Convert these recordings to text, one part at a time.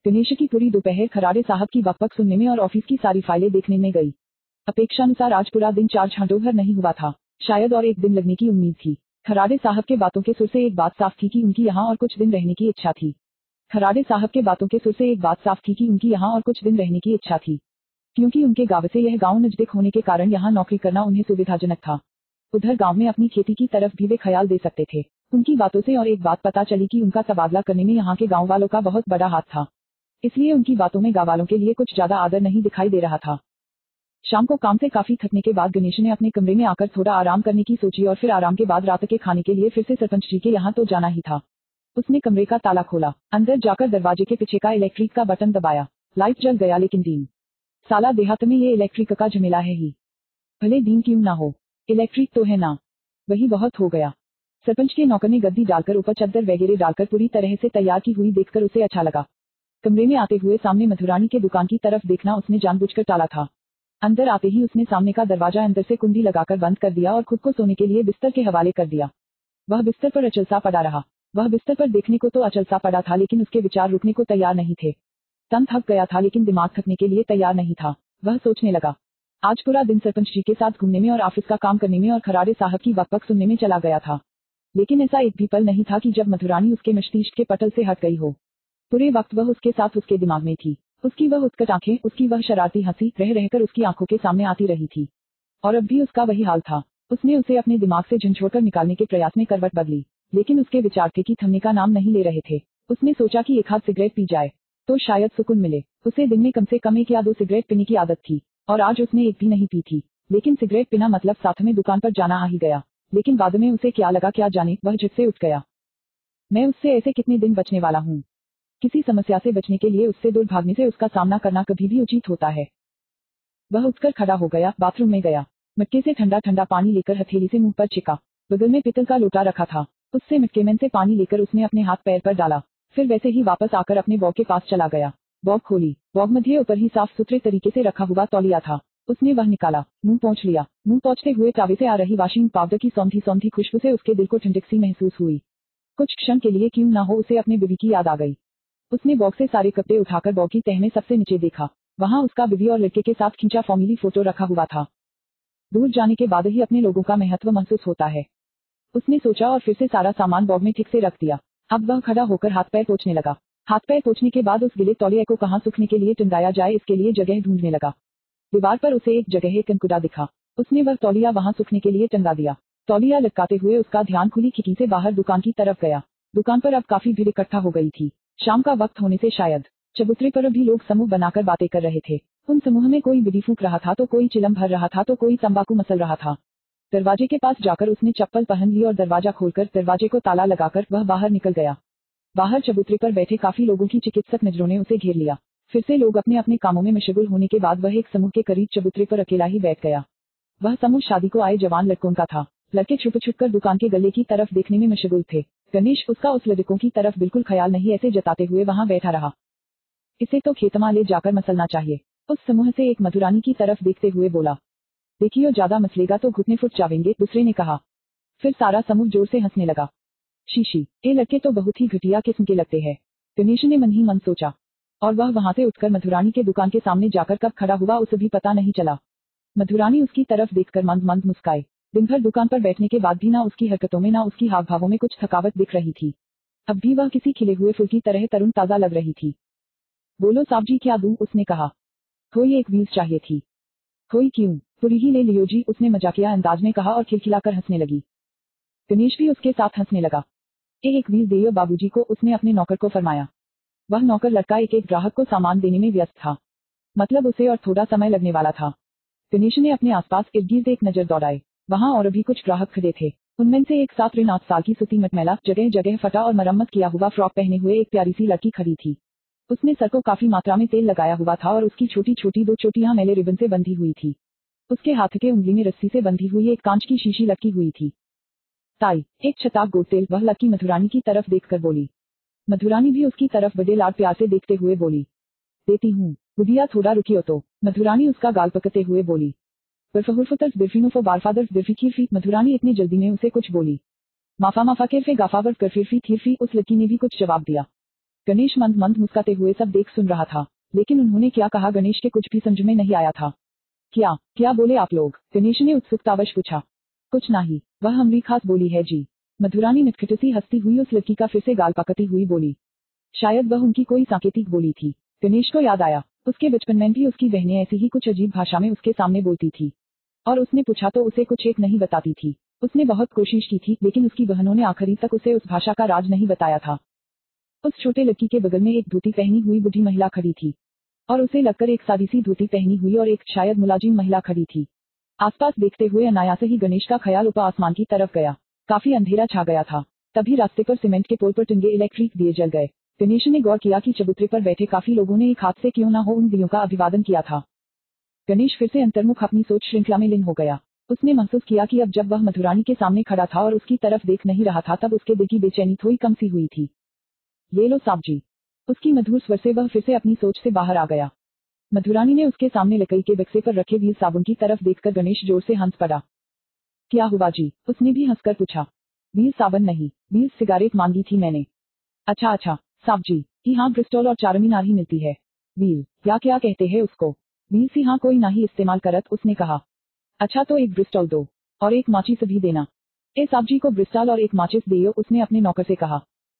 गणेश की पूरी दोपहर खराड़े साहब की बकबक सुनने में और ऑफिस की सारी फाइलें देखने में गई। अपेक्षानुसार आज पूरा दिन चार्ज हैंडओवर नहीं हुआ था, शायद और एक दिन लगने की उम्मीद थी। खराड़े साहब के बातों के सुर से एक बात साफ थी कि उनकी यहाँ और कुछ दिन रहने की इच्छा थी। खराड़े साहब के बातों के सुर से एक बात साफ थी कि उनकी यहाँ और कुछ दिन रहने की इच्छा थी, क्योंकि उनके गांव से यह गांव नजदीक होने के कारण यहाँ नौकरी करना उन्हें सुविधाजनक था। उधर गांव में अपनी खेती की तरफ भी वे ख्याल दे सकते थे। उनकी बातों से और एक बात पता चली कि उनका तबादला करने में यहाँ के गांव वालों का बहुत बड़ा हाथ था, इसलिए उनकी बातों में गांव वालों के लिए कुछ ज्यादा आदर नहीं दिखाई दे रहा था। शाम को काम से काफी थकने के बाद गणेश ने अपने कमरे में आकर थोड़ा आराम करने की सोची और फिर आराम के बाद रात के खाने के लिए फिर से सरपंच जी के यहाँ तो जाना ही था। उसने कमरे का ताला खोला, अंदर जाकर दरवाजे के पीछे का इलेक्ट्रिक का बटन दबाया। लाइट जल गया, लेकिन दिन साला देहात में ये इलेक्ट्रिक का झमेला है ही, भले दिन क्यों ना हो, इलेक्ट्रिक तो है ना, वही बहुत हो गया। सरपंच के नौकर ने गद्दी डालकर ऊपर चद्दर वगैरह डालकर पूरी तरह से तैयार की हुई देखकर उसे अच्छा लगा। कमरे में आते हुए सामने मधुरानी के दुकान की तरफ देखना उसने जानबूझकर टाला था। अंदर आते ही उसने सामने का दरवाजा अंदर से कुंडी लगाकर बंद कर दिया और खुद को सोने के लिए बिस्तर के हवाले कर दिया। वह बिस्तर पर अचल सा पड़ा रहा। वह बिस्तर पर देखने को तो अचल सा पड़ा था, लेकिन उसके विचार रुकने को तैयार नहीं थे। तन थक गया था, लेकिन दिमाग थकने के लिए तैयार नहीं था। वह सोचने लगा, आज पूरा दिन सरपंच जी के साथ घूमने में और ऑफिस का काम करने में और खराड़े साहब की बकबक सुनने में चला गया था, लेकिन ऐसा एक भी पल नहीं था कि जब मधुरानी उसके मस्तिष्क के पटल से हट गई हो। पूरे वक्त वह उसके साथ उसके दिमाग में थी। उसकी वह उत्कट आंखें, उसकी वह शरारती हंसी रह रहकर उसकी आंखों के सामने आती रही थी। और अब भी उसका वही हाल था। उसने उसे अपने दिमाग से झंझोड़कर निकालने के प्रयास में करवट बदली, लेकिन उसके विचार थे कि थमने का नाम नहीं ले रहे थे। उसने सोचा कि एक हाथ सिगरेट पी जाए तो शायद सुकून मिले। उसे दिन में कम से कम 1 या 2 सिगरेट पीने की आदत थी, और आज उसने एक भी नहीं पी थी। लेकिन सिगरेट पीना मतलब साथ में दुकान पर जाना आ ही गया। लेकिन बाद में उसे क्या लगा क्या जाने, वह झट से उठ गया। मैं उससे ऐसे कितने दिन बचने वाला हूँ। किसी समस्या से बचने के लिए उससे दूर भागने से उसका सामना करना कभी भी उचित होता है। वह उठकर खड़ा हो गया, बाथरूम में गया। मटके से ठंडा ठंडा पानी लेकर हथेली से मुंह पर छिका। बगल में पीतल का लोटा रखा था, उससे मटके में से पानी लेकर उसने अपने हाथ पैर पर डाला। फिर वैसे ही वापस आकर अपने बॉग के पास चला गया। बॉग खोली। बॉग मध्य ऊपर ही साफ सुथरे तरीके से रखा हुआ तौलिया था। उसने वह निकाला, मुंह पोंछ लिया। मुंह पोंछते हुए तावे से आ रही वॉशिंग पाउडर की सौंधी सौंधी खुशबू से उसके दिल को ठंडक सी महसूस हुई। कुछ क्षण के लिए क्यों ना हो उसे अपने बीवी की याद आ गई। उसने बॉग से सारे कपड़े उठाकर बॉग की तह में सबसे नीचे देखा। वहां उसका बीवी और लड़के के साथ खींचा फैमिली फोटो रखा हुआ था। दूर जाने के बाद ही अपने लोगों का महत्व महसूस होता है, उसने सोचा, और फिर से सारा सामान बॉग में ठीक से रख दिया। अब वह खड़ा होकर हाथ पैर पोंछने लगा। हाथ पैर पोंछने के बाद उस गिले तौलिए को कहां सूखने के लिए टंगाया जाए, इसके लिए जगह ढूंढने लगा। दीवार पर उसे एक जगह कंकुड़ा दिखा। उसने वह तौलिया वहां सूखने के लिए टंगा दिया। तौलिया लटकाते हुए उसका ध्यान खुली खिड़की से बाहर दुकान की तरफ गया। दुकान पर अब काफी भीड़ इकट्ठा हो गई थी। शाम का वक्त होने से शायद चबूतरे पर भी लोग समूह बनाकर बातें कर रहे थे। उन समूह में कोई बीड़ी फूंक रहा था, तो कोई चिलम भर रहा था, तो कोई तंबाकू मसल रहा था। दरवाजे के पास जाकर उसने चप्पल पहन ली और दरवाजा खोलकर दरवाजे को ताला लगाकर वह बाहर निकल गया। बाहर चबूतरे पर बैठे काफी लोगों की चिकित्सक नजरों ने उसे घेर लिया। फिर से लोग अपने अपने कामों में मशगूल होने के बाद वह एक समूह के करीब चबूतरे पर अकेला ही बैठ गया। वह समूह शादी को आए जवान लड़कों का था। लड़के छुप छुप कर दुकान के गले की तरफ देखने में मशगूल थे। गणेश उसका उस लड़कों की तरफ बिल्कुल ख्याल नहीं ऐसे जताते हुए वहां बैठा रहा। इसे तो खेतमा ले जाकर मसलना चाहिए। उस समूह से एक मधुरानी की तरफ देखते हुए बोला, देखियो ज्यादा मसलेगा तो घुटने फुट जावेंगे, दूसरे ने कहा। फिर सारा समूह जोर से हंसने लगा। शीशी, ये लड़के तो बहुत ही घटिया किस्म के लगते हैं, गणेश ने मन ही मन सोचा। और वह वहां से उठकर मधुरानी के दुकान के सामने जाकर कब खड़ा हुआ उसे भी पता नहीं चला। मधुरानी उसकी तरफ देखकर मंद मंद मुस्काए। दिन भर दुकान पर बैठने के बाद भी ना उसकी हरकतों में ना उसकी हाव भावों में कुछ थकावट दिख रही थी। अब भी वह किसी खिले हुए फूल की तरह तरुण ताजा लग रही थी। बोलो साहब जी क्या दूं, उसने कहा। कोई एक व्हील्स चाहिए थी। कोई क्यों, पूरी ही ले लियो जी, उसने मजाकिया अंदाज में कहा और खिलखिलाकर हंसने लगी। गणेश भी उसके साथ हंसने लगा। एक व्हील देयो बाबूजी को, उसने अपने नौकर को फरमाया। वह नौकर लड़का एक एक ग्राहक को सामान देने में व्यस्त था, मतलब उसे और थोड़ा समय लगने वाला था। गणेश ने अपने आसपास इर्द गिर्द एक नजर दौड़ाई। वहां और भी कुछ ग्राहक खड़े थे। उनमें से एक 7-8 साल की सूती मटमैला, जगह जगह फटा और मरम्मत किया हुआ फ्रॉक पहने हुए एक प्यारी सी लड़की खड़ी थी। उसने सर को काफी मात्रा में तेल लगाया हुआ था और उसकी छोटी छोटी 2 चोटियां मैले रिबन से बंधी हुई थी। उसके हाथ के उंगली में रस्सी से बंधी हुई एक कांच की शीशी लटकी हुई थी। ताई, एक छताक गोट तेल, वह लड़की मधुरानी की तरफ देखकर बोली। मधुरानी भी उसकी तरफ बड़े लाड प्यार से देखते हुए बोली, देती हूँ बुढ़िया, थोड़ा रुकियो तो। मधुरानी उसका गाल पकड़ते हुए बोली, बर्फहुरफुतर्स बिरफिनोफो बारफादर्स बिरफिकीरफी। मधुरानी इतनी जल्दी में उसे कुछ बोली। माफा माफा केरफे गाफावर करफिरफी थीरफी, उस लड़की ने भी कुछ जवाब दिया। गणेश मंद मंद मुस्कुराते हुए सब देख सुन रहा था, लेकिन उन्होंने क्या कहा गणेश के कुछ भी समझ में नहीं आया था। क्या क्या बोले आप लोग? गणेश ने उत्सुकतावश पूछा। कुछ नहीं, वह हमारी खास बोली है जी। मधुरानी नटखटसी हंसती हुई उस लड़की का फिर से गाल पकड़ती हुई बोली। शायद वह उनकी कोई सांकेतिक बोली थी। गणेश को याद आया, उसके बचपन में भी उसकी बहनें ऐसी ही कुछ अजीब भाषा में उसके सामने बोलती थी, और उसने पूछा तो उसे कुछ एक नहीं बताती थी। उसने बहुत कोशिश की थी, लेकिन उसकी बहनों ने आखिरी तक उसे उस भाषा का राज नहीं बताया था। उस छोटे लड़की के बगल में एक धोती पहनी हुई बूढ़ी महिला खड़ी थी, और उसे लगकर एक सादी सी धोती पहनी हुई और एक शायद मुलाजिम महिला खड़ी थी। आसपास देखते हुए अनायास ही गणेश का ख्याल ऊपर आसमान की तरफ गया। काफी अंधेरा छा गया था। तभी रास्ते पर सीमेंट के पोल पर टंगे इलेक्ट्रिक दिए जल गए। गणेश ने गौर किया कि चबूतरे पर बैठे काफी लोगों ने एक हाथ से क्यों ना हो उन दियों का अभिवादन किया था। गणेश फिर से अंतर्मुख अपनी सोच श्रृंखला में लीन हो गया। उसने महसूस किया कि अब जब वह मधुरानी के सामने खड़ा था और उसकी तरफ देख नहीं रहा था, तब उसके दिल की बेचैनी थोड़ी कम सी हुई थी। ये लो साहब जी, उसकी मधुर स्वर से वह फिर से अपनी सोच से बाहर आ गया। मधुरानी ने उसके सामने लकड़ी के बक्से पर रखे वीर साबुन की तरफ देखकर गणेश जोर से हंस पड़ा। क्या हुआ जी? उसने भी हंसकर पूछा। वीर साबुन नहीं, वीर सिगारेट मांगी थी मैंने। अच्छा अच्छा, साहब जी, हाँ ब्रिस्टॉल और चारमीनार ही मिलती है। वीर, क्या क्या कहते हैं उसको? वीर सी हाँ कोई नहीं इस्तेमाल करत, उसने कहा। अच्छा तो एक ब्रिस्टॉल दो, और एक माचिस भी देना। साहब जी को ब्रिस्टॉल और एक माचिस दियो, उसने अपने नौकर से कहा।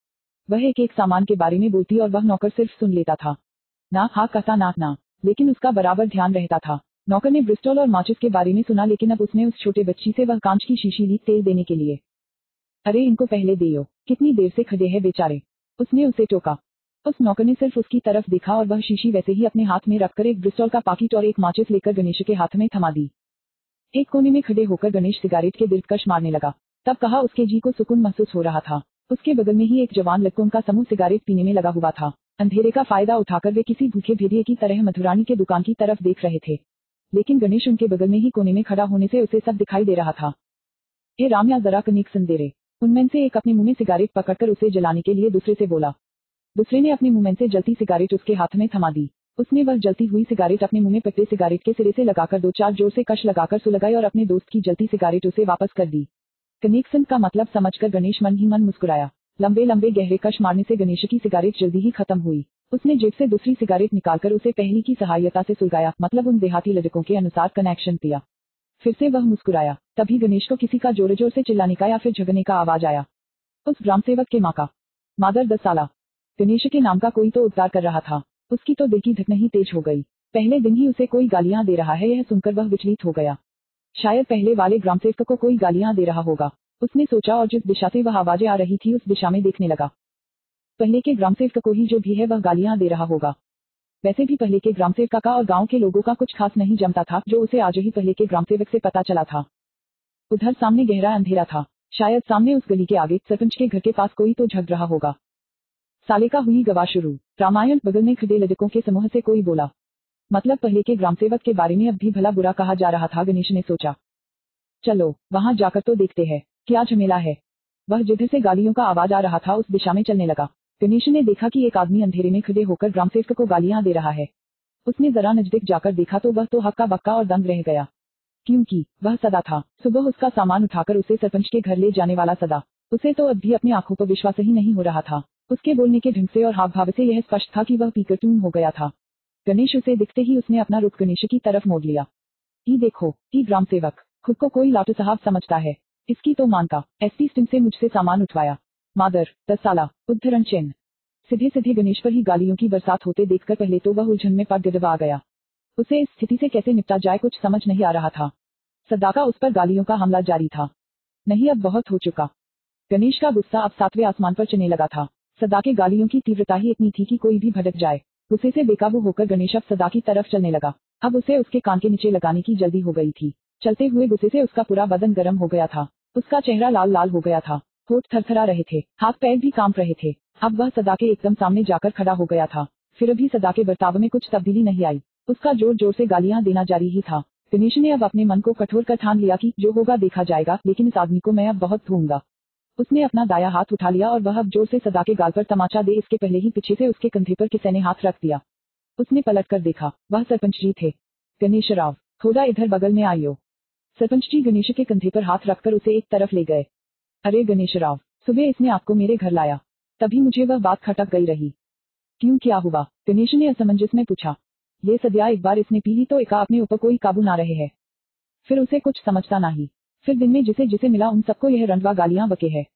वह एक एक सामान के बारे में बोलती और वह नौकर सिर्फ सुन लेता था। ना हाँ कहता ना, लेकिन उसका बराबर ध्यान रहता था। नौकर ने ब्रिस्टॉल और माचिस के बारे में सुना, लेकिन अब उसने उस छोटे बच्ची से वह कांच की शीशी ली तेल देने के लिए। अरे इनको पहले दियो, कितनी देर से खड़े हैं बेचारे, उसने उसे टोका। उस नौकर ने सिर्फ उसकी तरफ देखा और वह शीशी वैसे ही अपने हाथ में रखकर एक ब्रिस्टॉल का पाकिट और एक माचिस लेकर गणेश के हाथ में थमा दी। एक कोने में खड़े होकर गणेश सिगारेट के दिलकश मारने लगा। तब कहा उसके जी को सुकून महसूस हो रहा था। उसके बगल में ही एक जवान लड़कों का समूह सिगारेट पीने में लगा हुआ था। अंधेरे का फायदा उठाकर वे किसी भूखे भेड़िए की तरह मधुरानी के दुकान की तरफ देख रहे थे, लेकिन गणेश उनके बगल में ही कोने में खड़ा होने से उसे सब दिखाई दे रहा था। ए रामया जरा कनेक्शन दे रे, उनमें से एक अपने मुंह में सिगारेट पकड़कर उसे जलाने के लिए दूसरे से बोला। दूसरे ने अपने मुंह में से जलती सिगारेट उसके हाथ में थमा दी। उसने वह जलती हुई सिगारेट अपने मुंह में पकड़े सिगारेट के सिरे से लगाकर दो चार जोर से कश लगाकर सुलगाई और अपने दोस्त की जलती सिगारेट उसे वापस कर दी। कनेक्शन का मतलब समझकर गणेश मन ही मन मुस्कुराया। लंबे लंबे गहरे कश मारने से गणेश की सिगारेट जल्दी ही खत्म हुई। उसने जेब से दूसरी सिगारेट निकालकर उसे पहली की सहायता से सुलगाया, मतलब उन देहाती लड़कों के अनुसार कनेक्शन दिया। फिर से वह मुस्कुराया। तभी गणेश को किसी का जोर जोर से चिल्लाने का या फिर झगड़ने का आवाज आया। उस ग्राम सेवक के माँ का। मादर 10 साला। गणेश के नाम का कोई तो उद्गार कर रहा था। उसकी तो दिल की धड़कन ही तेज हो गई। पहले दिन ही उसे कोई गालियां दे रहा है, यह सुनकर वह विचलित हो गया। शायद पहले वाले ग्राम सेवक को कोई गालियां दे रहा होगा, उसने सोचा और जिस दिशा से वह आवाजें आ रही थी उस दिशा में देखने लगा। पहले के ग्राम सेवक को ही जो भी है वह गालियां दे रहा होगा। वैसे भी पहले के ग्राम सेवक का और गांव के लोगों का कुछ खास नहीं जमता था, जो उसे आज ही पहले के ग्राम सेवक से पता चला था। उधर सामने गहरा अंधेरा था। शायद सामने उस गली के आगे सरपंच के घर के पास कोई तो झगड़ रहा होगा। साले का हुई गवाह शुरू। रामायण बगल में खड़े लड़कों के समूह से कोई बोला। मतलब पहले के ग्राम सेवक के बारे में अब भी भला बुरा कहा जा रहा था, गणेश ने सोचा। चलो वहां जाकर तो देखते हैं क्या झमेला है। वह जिधर से गालियों का आवाज आ रहा था उस दिशा में चलने लगा। गणेश ने देखा कि एक आदमी अंधेरे में खड़े होकर ग्राम सेवक को गालियां दे रहा है। उसने जरा नजदीक जाकर देखा तो वह तो हक्का बक्का और दंग रह गया, क्योंकि वह सदा था। सुबह उसका सामान उठाकर उसे सरपंच के घर ले जाने वाला सदा। उसे तो अब भी अपनी आंखों पर विश्वास ही नहीं हो रहा था। उसके बोलने के ढंग से और हाव भाव से यह स्पष्ट था कि वह पीकर टून हो गया था। गणेश उसे दिखते ही उसने अपना रुख गणेश की तरफ मोड़ लिया। देखो, ग्राम सेवक खुद को कोई लाटू साहब समझता है। इसकी तो मानता एसपी स्टिंग से मुझसे सामान उठवाया। मादर 10 साला उद्धरण चिन्ह। सीधे सीधे गणेश पर ही गालियों की बरसात होते देखकर पहले तो वह उलझन में पड़ गदबा गया। उसे इस स्थिति से कैसे निपटा जाए कुछ समझ नहीं आ रहा था। सदा का उस पर गालियों का हमला जारी था। नहीं अब बहुत हो चुका। गणेश का गुस्सा अब 7वें आसमान पर चढ़ने लगा था। सदा के गालियों की तीव्रता ही इतनी थी कि कोई भी भड़क जाए। गुस्से से बेकाबू होकर गणेश अब सदा की तरफ चलने लगा। अब उसे उसके कान के नीचे लगाने की जल्दी हो गई थी। चलते हुए गुस्से से उसका पूरा बदन गर्म हो गया था। उसका चेहरा लाल लाल हो गया था। होठ थरथरा रहे थे, हाथ पैर भी कांप रहे थे। अब वह सदा के एकदम सामने जाकर खड़ा हो गया था। फिर भी सदा के बर्ताव में कुछ तब्दीली नहीं आई। उसका जोर जोर से गालियां देना जारी ही था। गणेश ने अब अपने मन को कठोर कर ठान लिया कि जो होगा देखा जाएगा, लेकिन इस आदमी को मैं अब बहुत धूंगा। उसने अपना दाया हाथ उठा लिया और वह अब जोर से सदा के गाल पर तमाचा दे इसके पहले ही पीछे से उसके कंधे पर किसी ने हाथ रख दिया। उसने पलट कर देखा, वह सरपंच जी थे। गणेश राव, थोड़ा इधर बगल में आइयो। सरपंच जी गणेश के कंधे पर हाथ रखकर उसे एक तरफ ले गए। अरे गणेश राव, सुबह इसने आपको मेरे घर लाया, तभी मुझे वह बात खटक गई रही। क्यों, क्या हुआ? गणेश ने असमंजस में पूछा। ये सद्या एक बार इसने पी ली तो एका अपने ऊपर कोई काबू ना रहे है। फिर उसे कुछ समझता नहीं। फिर दिन में जिसे जिसे मिला उन सबको यह रंडवा गालियां बके है।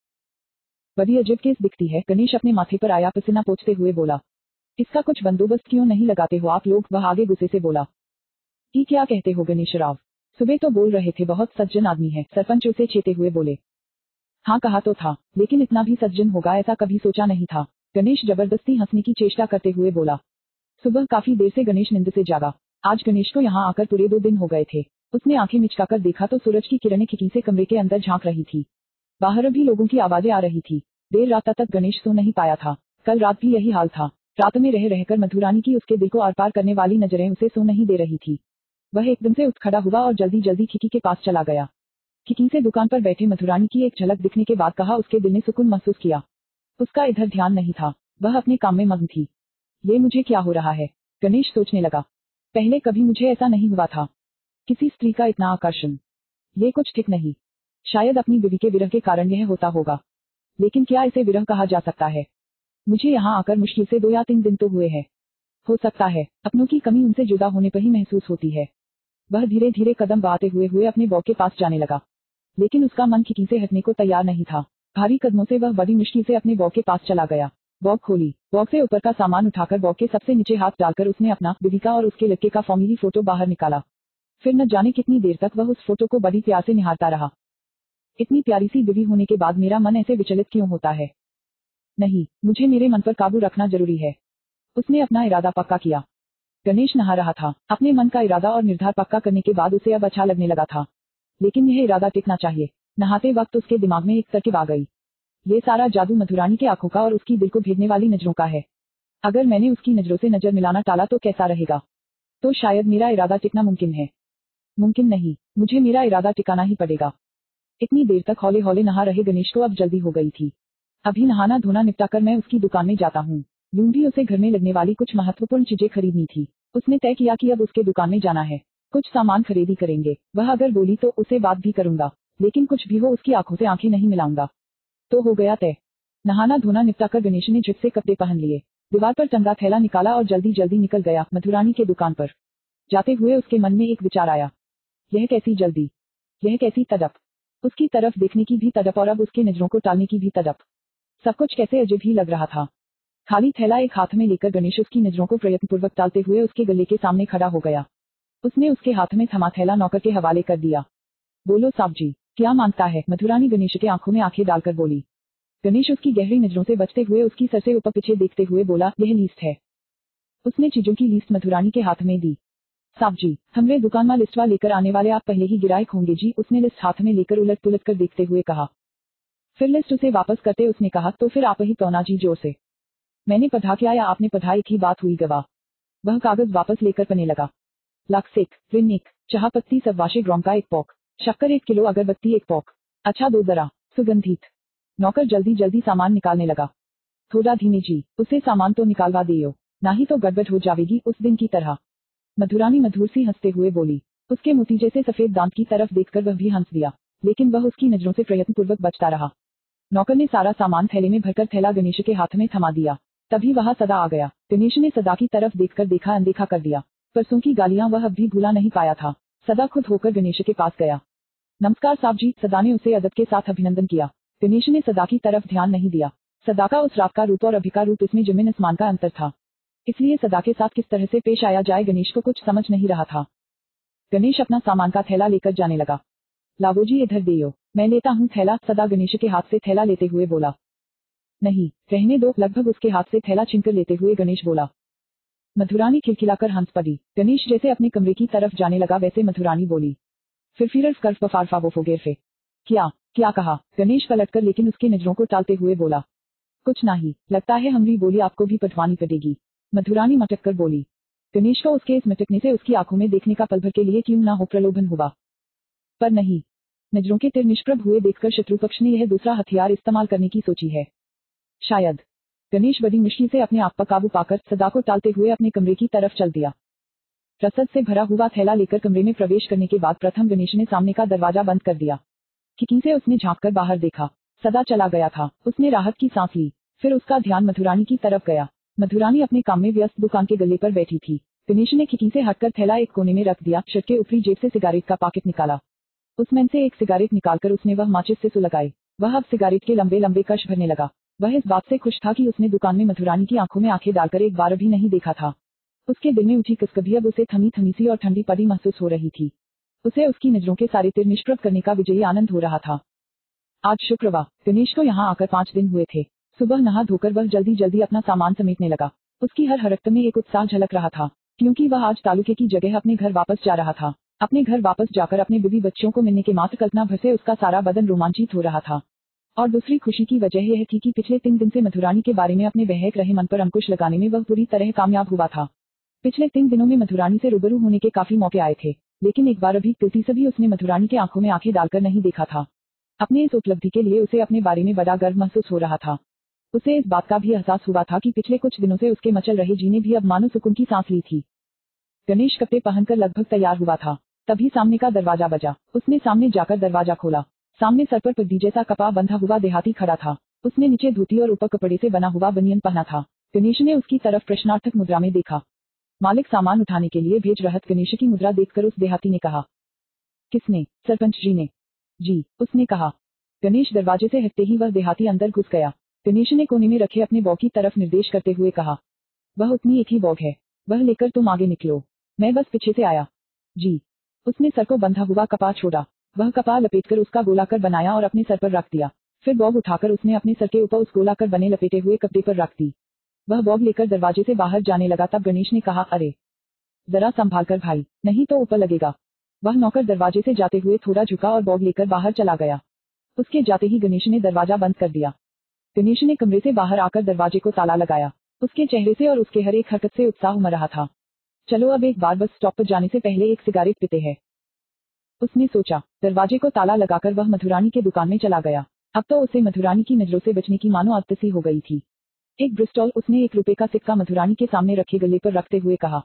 बड़ी अजब केस दिखती है। गणेश अपने माथे पर आया पसीना पोंछते हुए बोला। इसका कुछ बंदोबस्त क्यों नहीं लगाते हो आप लोग? वह आगे गुस्से से बोला। ये क्या कहते हो गणेश राव? सुबह तो बोल रहे थे बहुत सज्जन आदमी है। सरपंच उसे छेते हुए बोले। हाँ कहा तो था, लेकिन इतना भी सज्जन होगा ऐसा कभी सोचा नहीं था। गणेश जबरदस्ती हंसने की चेष्टा करते हुए बोला। सुबह काफी देर से गणेश नींद से जागा। आज गणेश को यहाँ आकर पूरे 2 दिन हो गए थे। उसने आंखें मिचकाकर देखा तो सूरज की किरणें खिड़की से कमरे के अंदर झांक रही थी। बाहर भी लोगों की आवाजें आ रही थी। देर रात तक गणेश सो नहीं पाया था। कल रात भी यही हाल था। रात में रह रहकर मधुरानी की उसके दिल को आर पार करने वाली नजरें उसे सो नहीं दे रही थी। वह एकदम से उठ खड़ा हुआ और जल्दी जल्दी खिड़की के पास चला गया। खिड़की से दुकान पर बैठे मधुरानी की एक झलक दिखने के बाद कहा उसके दिल ने सुकून महसूस किया। उसका इधर ध्यान नहीं था। वह अपने काम में मग्न थी। ये मुझे क्या हो रहा है? गणेश सोचने लगा। पहले कभी मुझे ऐसा नहीं हुआ था। किसी स्त्री का इतना आकर्षण। ये कुछ ठीक नहीं। शायद अपनी बीवी के विरह के कारण यह होता होगा। लेकिन क्या इसे विरह कहा जा सकता है? मुझे यहाँ आकर मुश्किल से 2 या 3 दिन तो हुए हैं। हो सकता है अपनों की कमी उनसे जुदा होने पर ही महसूस होती है। वह धीरे धीरे कदम बढ़ाते हुए अपने बॉग के पास जाने लगा। लेकिन उसका मन खिड़की से हटने को तैयार नहीं था। भारी कदमों से वह बड़ी मुश्किल से अपने बॉग के पास चला गया। बॉग खोली। बॉग से ऊपर का सामान उठाकर बॉग के सबसे नीचे हाथ डालकर उसने अपना, बीवी का और उसके लड़के का फॉर्मली फोटो बाहर निकाला। फिर न जाने कितनी देर तक वह उस फोटो को बड़ी प्यार से निहारता रहा। इतनी प्यारी सी बीवी होने के बाद मेरा मन ऐसे विचलित क्यों होता है? नहीं, मुझे मेरे मन पर काबू रखना जरूरी है। उसने अपना इरादा पक्का किया। गणेश नहा रहा था। अपने मन का इरादा और निर्धार पक्का करने के बाद उसे अब अच्छा लगने लगा था। लेकिन यह इरादा टिकना चाहिए। नहाते वक्त उसके दिमाग में एक तरकीब आ गई। ये सारा जादू मधुरानी के आंखों का और उसकी दिल को भेदने वाली नजरों का है। अगर मैंने उसकी नजरों से नजर मिलाना टाला तो कैसा रहेगा? तो शायद मेरा इरादा टिकना मुमकिन है। मुमकिन नहीं, मुझे मेरा इरादा टिकाना ही पड़ेगा। इतनी देर तक हौले हौले नहा रहे गणेश को अब जल्दी हो गई थी। अभी नहाना धोना निपटाकर मैं उसकी दुकान में जाता हूँ। यूं भी उसे घर में लगने वाली कुछ महत्वपूर्ण चीजें खरीदनी थी। उसने तय किया कि अब उसके दुकान में जाना है। कुछ सामान खरीदी करेंगे। वह अगर बोली तो उसे बात भी करूंगा। लेकिन कुछ भी हो उसकी आंखों से आंखें नहीं मिलाऊंगा। तो हो गया तय। नहाना धोना निपटाकर गणेश ने झट से कपड़े पहन लिए। दीवार पर टंगा थैला निकाला और जल्दी जल्दी निकल गया मधुरानी के दुकान पर। जाते हुए उसके मन में एक विचार आया। यह कैसी जल्दी, यह कैसी तड़प। उसकी तरफ देखने की भी तड़प और अब उसके नजरों को टालने की भी तड़प। सब कुछ कैसे अजीब ही लग रहा था। खाली थैला एक हाथ में लेकर गणेश उसकी नजरों को प्रयत्नपूर्वक टालते हुए उसके गले के सामने खड़ा हो गया। उसने उसके हाथ में थमा थैला नौकर के हवाले कर दिया। बोलो साहब जी, क्या मांगता है? मधुरानी गणेश के आंखों में आंखें डालकर बोली। गणेश उसकी गहरी नजरों से बचते हुए उसकी सर से ऊपर पीछे देखते हुए बोला, यह लिस्ट है। उसने चीजों की लिस्ट मधुरानी के हाथ में दी। साहब जी, हमरे दुकान में लिस्टवा लेकर आने वाले आप पहले ही गिरायक होंगे जी। उसने लिस्ट हाथ में लेकर उलट पुलट कर देखते हुए कहा। फिर लिस्ट उसे वापस करते उसने कहा, तो फिर आप ही पौना जी जोर से। मैंने पढ़ा क्या या आपने पढ़ा? एक ही बात हुई गवा। वह कागज वापस लेकर पढ़ने लगा। लाक्सेक, रिन 1, चाह पत्ती 1 ग्राम का 1 पॉक, शक्कर 1 किलो, अगरबत्ती 1 पॉक। अच्छा दो जरा, सुगंधित। नौकर जल्दी जल्दी सामान निकालने लगा। थोड़ा धीमे जी, उसे सामान तो निकालवा दियो, नहीं तो गड़बड़ हो जाएगी उस दिन की तरह। मधुरानी मधुर सी हंसते हुए बोली। उसके मोती जैसे सफेद दांत की तरफ देखकर वह भी हंस दिया, लेकिन वह उसकी नजरों से प्रयत्नपूर्वक बचता रहा। नौकर ने सारा सामान थैले में भरकर थैला गणेश के हाथ में थमा दिया। तभी वहां सदा आ गया। गणेश ने सदा की तरफ देखकर देखा अनदेखा कर दिया। परसों की गालियां वह अब भी भूला नहीं पाया था। सदा खुद होकर गणेश के पास गया। नमस्कार साहब जी। सदा ने उसे अदब के साथ अभिनंदन किया। गणेश ने सदा की तरफ ध्यान नहीं दिया। सदा का उस रात का रूप और अभी का रूप, इसमें जमीन आसमान का अंतर था। इसलिए सदा के साथ किस तरह से पेश आया जाए गणेश को कुछ समझ नहीं रहा था। गणेश अपना सामान का थैला लेकर जाने लगा। लावो जी इधर देयो, मैं लेता हूँ थैला। सदा गणेश के हाथ से थैला लेते हुए बोला। नहीं, रहने दो। लगभग उसके हाथ से थैला छीनकर लेते हुए गणेश बोला। मधुरानी खिलखिलाकर हंस पड़ी। गणेश जैसे अपने कमरे की तरफ जाने लगा वैसे मधुरानी बोली। फिर कर्फ बफारफा वो फोगेर फे। क्या कहा? गणेश पलटकर लेकिन उसकी नजरों को टालते हुए बोला। कुछ नहीं, लगता है हमरी बोली आपको भी पटवानी पड़ेगी। मधुरानी मटक कर बोली। गणेश को उसके इस मटकने से उसकी आंखों में देखने का पल भर के लिए क्यों ना हो प्रलोभन हुआ, पर नहीं। नजरों के तिर निष्प्रभ हुए देखकर शत्रु पक्ष ने यह दूसरा हथियार इस्तेमाल करने की सोची है। शायद। गणेश बड़ी मुश्किल से अपने आप पर काबू पाकर सदा को टालते हुए अपने कमरे की तरफ चल दिया। रसद से भरा हुआ थैला लेकर कमरे में प्रवेश करने के बाद प्रथम गणेश ने सामने का दरवाजा बंद कर दिया। खिड़की से उसने झांककर बाहर देखा। सदा चला गया था। उसने राहत की सांस ली। फिर उसका ध्यान मधुरानी की तरफ गया। मधुरानी अपने काम में व्यस्त दुकान के गल्ले पर बैठी थी। गणेश ने खिड़की से हटकर थैला एक कोने में रख दिया, शर्ट के ऊपरी जेब से सिगारेट का पैकेट निकाला। उसमें से एक सिगारेट निकालकर उसने वह माचिस से सुलगाई। वह अब सिगारेट के लंबे लंबे कश भरने लगा। वह इस बात से खुश था कि उसने दुकान में मधुरानी की आंखों में आंखें डालकर एक बार भी नहीं देखा था। उसके दिल में उठी कसकभी अब उसे थमी थमी सी और ठंडी पड़ी महसूस हो रही थी। उसे उसकी नजरों के सारे तीर निष्प्रभ करने का विजयी आनंद हो रहा था। आज शुक्रवार, गणेश को यहाँ आकर 5 दिन हुए थे। सुबह नहा धोकर वह जल्दी जल्दी अपना सामान समेटने लगा। उसकी हर हरकत में एक उत्साह झलक रहा था, क्योंकि वह आज तालुके की जगह अपने घर वापस जा रहा था। अपने घर वापस जाकर अपने बीवी बच्चों को मिलने के मात्र कल्पना भर से उसका सारा बदन रोमांचित हो रहा था। और दूसरी खुशी की वजह यह थी कि पिछले 3 दिन से मधुरानी के बारे में अपने बहक रहे मन पर अंकुश लगाने में वह पूरी तरह कामयाब हुआ था। पिछले 3 दिनों में मधुरानी से रूबरू होने के काफी मौके आए थे, लेकिन एक बार भी तिलती से भी उसने मधुरानी के आंखों में आंखें डालकर नहीं देखा था। अपने इस उपलब्धि के लिए उसे अपने बारे में बड़ा गर्व महसूस हो रहा था। उसे इस बात का भी एहसास हुआ था कि पिछले कुछ दिनों से उसके मचल रहे जीने भी अब मानो सुकून की सांस ली थी। गणेश कपड़े पहनकर लगभग तैयार हुआ था, तभी सामने का दरवाजा बजा। उसने सामने जाकर दरवाजा खोला। सामने सर पर पगड़ी जैसा कपड़ा बंधा हुआ देहाती खड़ा था। उसने नीचे धोती और ऊपर कपड़े से बना हुआ बनियान पहना था। गणेश ने उसकी तरफ प्रश्नार्थक मुद्रा में देखा। मालिक सामान उठाने के लिए भेज रहा। गणेश की मुद्रा देखकर उस देहाती ने कहा, किसने? सरपंच जी ने। जी, उसने कहा। गणेश दरवाजे से हटते ही वह देहाती अंदर घुस गया। गणेश ने कोने में रखे अपने बॉग की तरफ निर्देश करते हुए कहा, वह उतनी एक ही बॉग है, वह लेकर तुम आगे निकलो, मैं बस पीछे से आया। जी। उसने सर को बंधा हुआ कपड़ा छोड़ा। वह कपड़ा लपेटकर उसका गोलाकार बनाया और अपने सर पर रख दिया। फिर बॉग उठाकर उसने अपने सर के ऊपर उस गोलाकार बने लपेटे हुए कपड़े पर रख दी। वह बॉग लेकर दरवाजे से बाहर जाने लगा तब गणेश ने कहा, अरे जरा संभाल कर भाई, नहीं तो ऊपर लगेगा। वह नौकर दरवाजे से जाते हुए थोड़ा झुका और बॉग लेकर बाहर चला गया। उसके जाते ही गणेश ने दरवाजा बंद कर दिया। गणेश ने कमरे से बाहर आकर दरवाजे को ताला लगाया। उसके चेहरे से और उसके हर एक हरकत से उत्साह उमड़ रहा था। चलो अब एक बार बस स्टॉप पर जाने से पहले एक सिगारेट पीते हैं, उसने सोचा। दरवाजे को ताला लगाकर वह मधुरानी के दुकान में चला गया। अब तो उसे मधुरानी की नजरों से बचने की मानो आदत सी हो गई थी। एक ब्रिस्टॉल उसने 1 रुपए का सिक्का मधुरानी के सामने रखे गले पर रखते हुए कहा।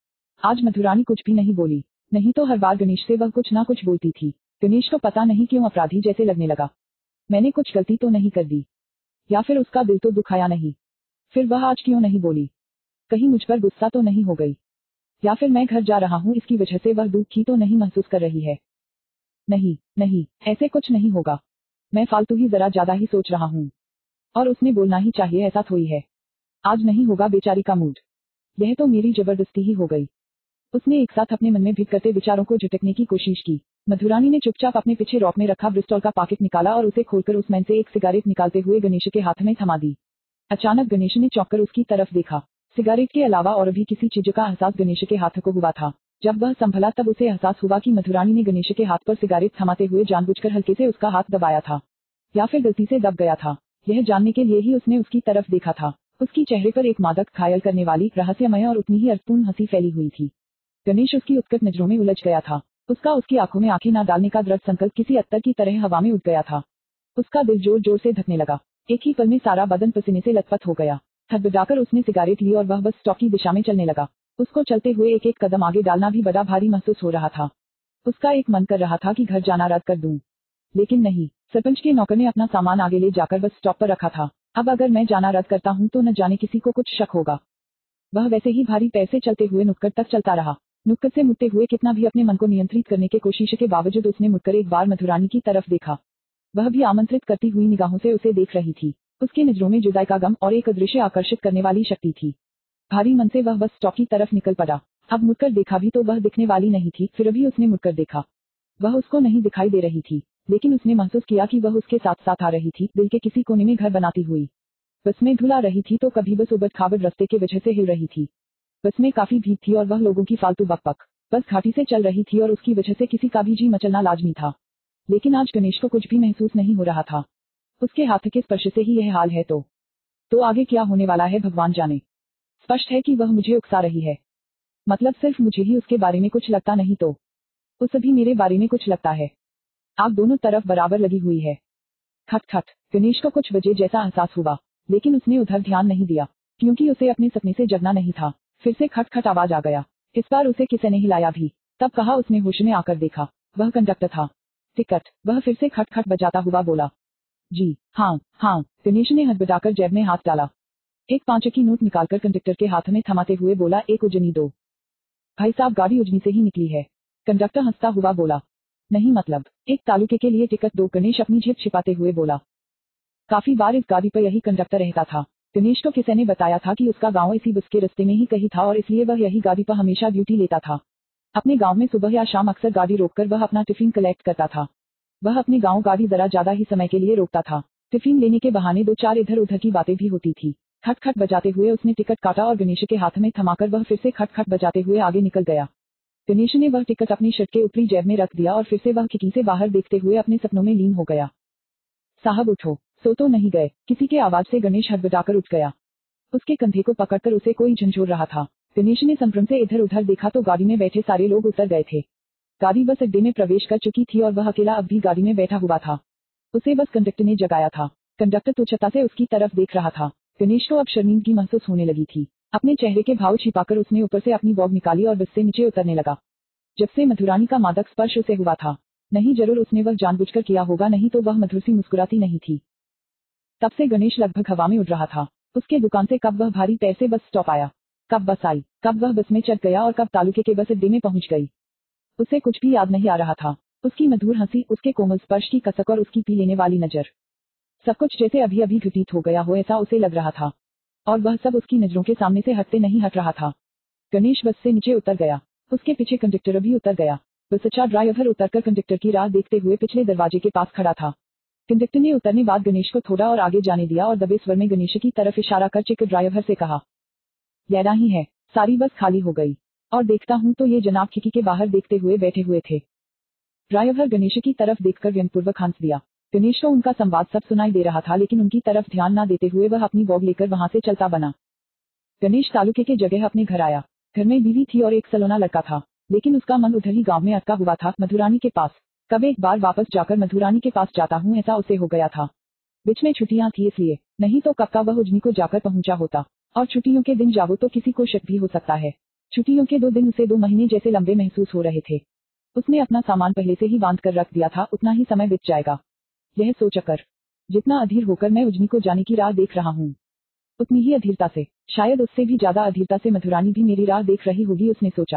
आज मधुरानी कुछ भी नहीं बोली, नहीं तो हर बार गणेश से वह कुछ ना कुछ बोलती थी। गणेश को पता नहीं क्यों अपराधी जैसे लगने लगा। मैंने कुछ गलती तो नहीं कर दी, या फिर उसका दिल तो दुखाया नहीं, फिर वह आज क्यों नहीं बोली? कहीं मुझ पर गुस्सा तो नहीं हो गई, या फिर मैं घर जा रहा हूँ इसकी वजह से वह दुख ही तो नहीं महसूस कर रही है? नहीं नहीं, ऐसे कुछ नहीं होगा, मैं फालतू ही जरा ज्यादा ही सोच रहा हूँ। और उसने बोलना ही चाहिए, ऐसा थोड़ी है। आज नहीं होगा बेचारी का मूड, यह तो मेरी जबरदस्ती ही हो गई। उसने एक साथ अपने मन में भीग करते विचारों को झटकने की कोशिश की। मधुरानी ने चुपचाप अपने पीछे रॉक में रखा ब्रिस्टॉल का पैकेट निकाला और उसे खोलकर उसमें से एक सिगारेट निकालते हुए गणेश के हाथ में थमा दी। अचानक गणेश ने चौंक कर उसकी तरफ देखा। सिगारेट के अलावा और भी किसी चीज का एहसास गणेश के हाथ को हुआ था। जब वह संभला तब उसे एहसास हुआ कि मधुरानी ने गणेश के हाथ पर सिगारेट थमाते हुए जानबूझकर हल्के से उसका हाथ दबाया था, या फिर गलती से दब गया था। यह जानने के लिए ही उसने उसकी तरफ देखा था। उसकी चेहरे पर एक मादक, घायल करने वाली, रहस्यमय और उतनी ही अर्थपूर्ण हंसी फैली हुई थी। गणेश उसकी उत्कट नजरों में उलझ गया था। उसका उसकी आंखों में आंखें न डालने का दृढ़ संकल्प किसी अत्तर की तरह हवा में उड़ गया था। उसका दिल जोर जोर से धड़कने लगा। एक ही पल में सारा बदन पसीने से लथपथ हो गया। थक उसने सिगारेट ली और वह बस स्टॉप की दिशा में चलने लगा। उसको चलते हुए एक एक कदम आगे डालना भी बड़ा भारी महसूस हो रहा था। उसका एक मन कर रहा था कि घर जाना रद्द कर दूं, लेकिन नहीं। सरपंच के नौकर ने अपना सामान आगे ले जाकर बस स्टॉप पर रखा था। अब अगर मैं जाना रद्द करता हूं तो न जाने किसी को कुछ शक होगा। वह वैसे ही भारी पैर से चलते हुए नुक्कड़ तक चलता रहा। नुक्कड़ से मुड़ते हुए कितना भी अपने मन को नियंत्रित करने की कोशिश के बावजूद उसने मुड़कर एक बार मधुरानी की तरफ देखा। वह भी आमंत्रित करती हुई निगाहों से उसे देख रही थी। उसकी नजरों में जुदाई का गम और एक अदृश्य आकर्षित करने वाली शक्ति थी। भारी मन से वह बस स्टॉप की तरफ निकल पड़ा। अब मुड़कर देखा भी तो वह दिखने वाली नहीं थी, फिर भी उसने मुड़कर देखा। वह उसको नहीं दिखाई दे रही थी, लेकिन उसने महसूस किया कि वह उसके साथ साथ आ रही थी, दिल के किसी कोने में घर बनाती हुई। बस में धुला रही थी तो कभी बस उबड़ खाबड़ रास्ते के वजह से हिल रही थी। बस में काफी भीड़ थी और वह लोगों की फालतू बकबक। बस घाटी से चल रही थी और उसकी वजह से किसी का भी जी मचलना लाजमी था। लेकिन आज गणेश को कुछ भी महसूस नहीं हो रहा था। उसके हाथ के स्पर्श से ही यह हाल है तो आगे क्या होने वाला है भगवान जाने। स्पष्ट है कि वह मुझे उकसा रही है। मतलब सिर्फ मुझे ही उसके बारे में कुछ लगता नहीं तो उसे भी मेरे बारे में कुछ लगता है। आग दोनों तरफ बराबर लगी हुई है। खट खट, गणेश को कुछ बजे जैसा एहसास हुआ, लेकिन उसने उधर ध्यान नहीं दिया, क्योंकि उसे अपने सपने से जगना नहीं था। फिर से खट खट आवाज आ गया। इस बार उसे किसी ने हिलाया भी। तब कहा उसने होश में आकर देखा, वह कंडक्टर था। टिकट। वह फिर से खट खट बजाता हुआ बोला। जी हाँ हाँ। गणेश ने हड़बड़ाकर जेब में हाथ डाला। एक 5 की नोट निकालकर कंडक्टर के हाथ में थमाते हुए बोला, एक उजनी दो। भाई साहब, गाड़ी उजनी से ही निकली है। कंडक्टर हंसता हुआ बोला। नहीं मतलब, एक तालुके के लिए टिकट दो। गणेश अपनी जेब छिपाते हुए बोला। काफी बार इस गाड़ी पर यही कंडक्टर रहता था। गणेश को किसी ने बताया था कि उसका गांव इसी बस के रास्ते में ही कहीं था और इसलिए वह यही गाड़ी पर हमेशा ड्यूटी लेता था। अपने गांव में सुबह या शाम अक्सर गाड़ी रोककर वह अपना टिफिन कलेक्ट करता था। वह अपने गांव गाड़ी जरा ज्यादा ही समय के लिए रोकता था। टिफिन लेने के बहाने 2-4 इधर उधर की बातें भी होती थी। खट खट बजाते हुए उसने टिकट काटा और गणेश के हाथ में थमाकर वह फिर से खट खट बजाते हुए आगे निकल गया। गणेश ने वह टिकट अपनी शर्ट के ऊपरी जेब में रख दिया और फिर से वह खिड़की से बाहर देखते हुए अपने सपनों में लीन हो गया। साहब उठो, सो तो नहीं गए? किसी के आवाज से गणेश हड़बड़ाकर उठ गया। उसके कंधे को पकड़कर उसे कोई झंझोर रहा था। गणेश ने संभ्रम से इधर उधर देखा तो गाड़ी में बैठे सारे लोग उतर गए थे। गाड़ी बस अड्डे में प्रवेश कर चुकी थी और वह अकेला अब भी गाड़ी में बैठा हुआ था। उसे बस कंडक्टर ने जगाया था। कंडक्टर तुच्छता से उसकी तरफ देख रहा था। गणेश को अब शर्मिंदगी महसूस होने लगी थी। अपने चेहरे के भाव छिपाकर उसने ऊपर से अपनी बॉग निकाली और बस से नीचे उतरने लगा। जब से मधुरानी का मादक स्पर्श उसे हुआ था, नहीं जरूर उसने वह जानबूझकर किया होगा, नहीं तो वह मधुर सी मुस्कुराती नहीं थी। तब से गणेश लगभग हवा में उड़ रहा था। उसके दुकान से कब वह भारी पैर से बस स्टॉप आया, कब बस आई, कब वह बस में चढ़ गया और कब तालुके के बस अड्डे में पहुंच गई, उसे कुछ भी याद नहीं आ रहा था। उसकी मधुर हंसी, उसके कोमल स्पर्श की कसक और उसकी पी लेने वाली नजर, सब कुछ जैसे अभी अभी घटित हो गया हो ऐसा उसे लग रहा था। और वह सब उसकी नजरों के सामने से हटते नहीं हट रहा था। गणेश बस से नीचे उतर गया। उसके पीछे कंडक्टर भी उतर गया। बस अच्छा ड्राइवर उतरकर कंडक्टर की राह देखते हुए पिछले दरवाजे के पास खड़ा था। कंडक्टर ने उतरने बाद गणेश को थोड़ा और आगे जाने दिया और दबे स्वर में गणेश की तरफ इशारा कर चेक ड्राइवर से कहा, लेना ही है। सारी बस खाली हो गई और देखता हूँ तो ये जनाब खिड़की के बाहर देखते हुए बैठे हुए थे। ड्राइवर गणेश की तरफ देखकर व्यंगपूर्वक हंस दिया। गणेश को उनका संवाद सब सुनाई दे रहा था, लेकिन उनकी तरफ ध्यान न देते हुए वह अपनी बॉग लेकर वहां से चलता बना। गणेश तालुके के जगह अपने घर आया। घर में बीवी थी और एक सलोना लड़का था, लेकिन उसका मन उधर ही गांव में अटका हुआ था, मधुरानी के पास। कब एक बार वापस जाकर मधुरानी के पास जाता हूँ ऐसा उसे हो गया था। बीच में छुट्टियां थी इसलिए, नहीं तो कब का वह उजनी को जाकर पहुंचा होता। और छुट्टियों के दिन जाओ तो किसी को शक भी हो सकता है। छुट्टियों के 2 दिन उसे 2 महीने जैसे लंबे महसूस हो रहे थे। उसने अपना सामान पहले से ही बांध कर रख दिया था, उतना ही समय बीत जाएगा। यह सोचकर, जितना अधीर होकर मैं उजनी को जाने की राह देख रहा हूँ, उतनी ही अधीरता से, शायद उससे भी ज्यादा अधीरता से मधुरानी भी मेरी राह देख रही होगी, उसने सोचा।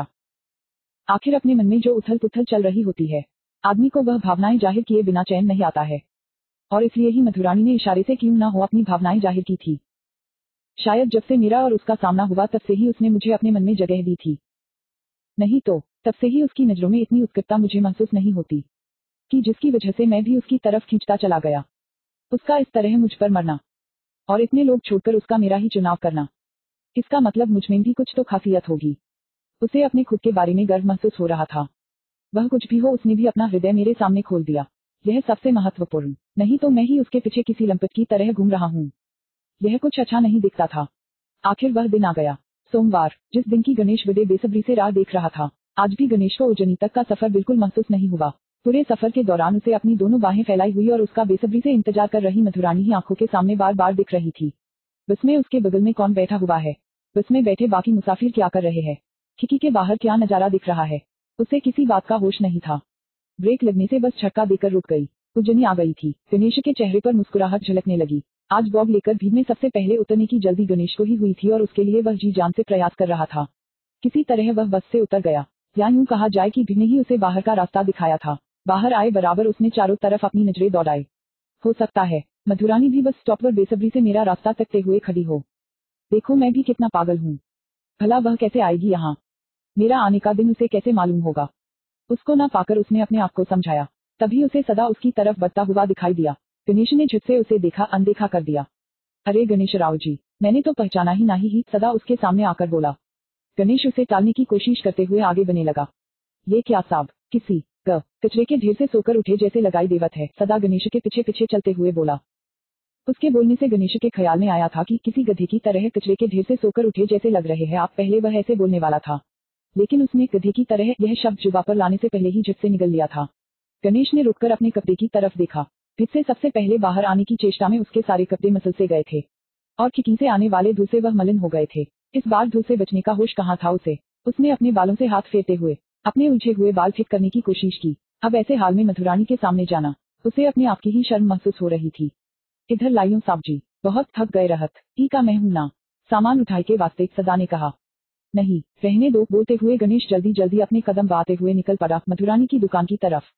आखिर अपने मन में जो उथल पुथल चल रही होती है, आदमी को वह भावनाएं जाहिर किए बिना चैन नहीं आता है। और इसलिए ही मधुरानी ने इशारे से क्यों ना हो अपनी भावनाएं जाहिर की थी। शायद जब से मेरा और उसका सामना हुआ तब से ही उसने मुझे अपने मन में जगह दी थी। नहीं तो तब से ही उसकी नजरों में इतनी उत्कटता मुझे महसूस नहीं होती, कि जिसकी वजह से मैं भी उसकी तरफ खींचता चला गया। उसका इस तरह मुझ पर मरना और इतने लोग छोड़कर उसका मेरा ही चुनाव करना, इसका मतलब मुझ में भी कुछ तो खासियत होगी। उसे अपने खुद के बारे में गर्व महसूस हो रहा था। वह कुछ भी हो, उसने भी अपना हृदय मेरे सामने खोल दिया। यह सबसे महत्वपूर्ण, नहीं तो मैं ही उसके पीछे किसी लंपट की तरह घूम रहा हूँ। यह कुछ अच्छा नहीं दिखता था। आखिर वह दिन आ गया, सोमवार, जिस दिन की गणेश बड़े बेसब्री से राह देख रहा था। आज भी गणेश को उज्जैनी तक का सफर बिल्कुल महसूस नहीं हुआ। पूरे सफर के दौरान उसे अपनी दोनों बाहें फैलाई हुई और उसका बेसब्री से इंतजार कर रही मधुरानी ही आंखों के सामने बार बार दिख रही थी। बस में उसके बगल में कौन बैठा हुआ है, बस में बैठे बाकी मुसाफिर क्या कर रहे हैं, खिड़की के बाहर क्या नजारा दिख रहा है, उसे किसी बात का होश नहीं था। ब्रेक लगने से बस झटका देकर रुक गई। उज्जैनी आ गई थी। गणेश के चेहरे पर मुस्कुराहट झलकने लगी। आज बॉब लेकर भीड़ में सबसे पहले उतरने की जल्दी गणेश को ही हुई थी और उसके लिए वह जी जान से प्रयास कर रहा था। किसी तरह वह बस से उतर गया, या यूं कहा जाए कि भीड़ ने ही उसे बाहर का रास्ता दिखाया था। बाहर आए बराबर उसने चारों तरफ अपनी नजरें दौड़ाई। हो सकता है मधुरानी भी बस स्टॉप पर बेसब्री से मेरा रास्ता तकते हुए खड़ी हो। देखो मैं भी कितना पागल हूँ। भला वह कैसे आएगी यहाँ, मेरा आने का दिन उसे कैसे मालूम होगा। उसको ना पाकर उसने अपने आप को समझाया। तभी उसे सदा उसकी तरफ बढ़ता हुआ दिखाई दिया। गणेश ने झट से उसे देखा, अनदेखा कर दिया। अरे गणेश राव जी, मैंने तो पहचाना ही नहीं ही, सदा उसके सामने आकर बोला। गणेश उसे टालने की कोशिश करते हुए आगे बढ़ने लगा। ये क्या साहब, किसी कचरे के ढेर से सोकर उठे जैसे लगाई देवत है, सदा गणेश के पीछे पीछे चलते हुए बोला। उसके बोलने से गणेश के ख्याल में आया था कि किसी गधे की तरह कचरे के ढेर से सोकर उठे जैसे लग रहे हैं आप। पहले वह ऐसे बोलने वाला था, लेकिन उसने गधे की तरह यह शब्द जुबान पर लाने से पहले ही झट से निगल लिया था। गणेश ने रुककर अपने कपड़े की तरफ देखा। फिर से सबसे पहले बाहर आने की चेष्टा में उसके सारे कपड़े मसल से गए थे और खिड़की से आने वाले धूल से वह मलिन हो गए थे। इस बार धूल से बचने का होश कहाँ था उसे। उसने अपने बालों से हाथ फेरते हुए अपने उलझे हुए बाल ठीक करने की कोशिश की। अब ऐसे हाल में मधुरानी के सामने जाना, उसे अपने आप की ही शर्म महसूस हो रही थी। इधर लाइयों साहब जी, बहुत थक गए रहत, ही का मैं हूं ना। सामान उठाए के वास्ते, सदा ने कहा। नहीं, रहने दो, बोलते हुए गणेश जल्दी जल्दी अपने कदम बढ़ाते हुए निकल पड़ा मधुरानी की दुकान की तरफ।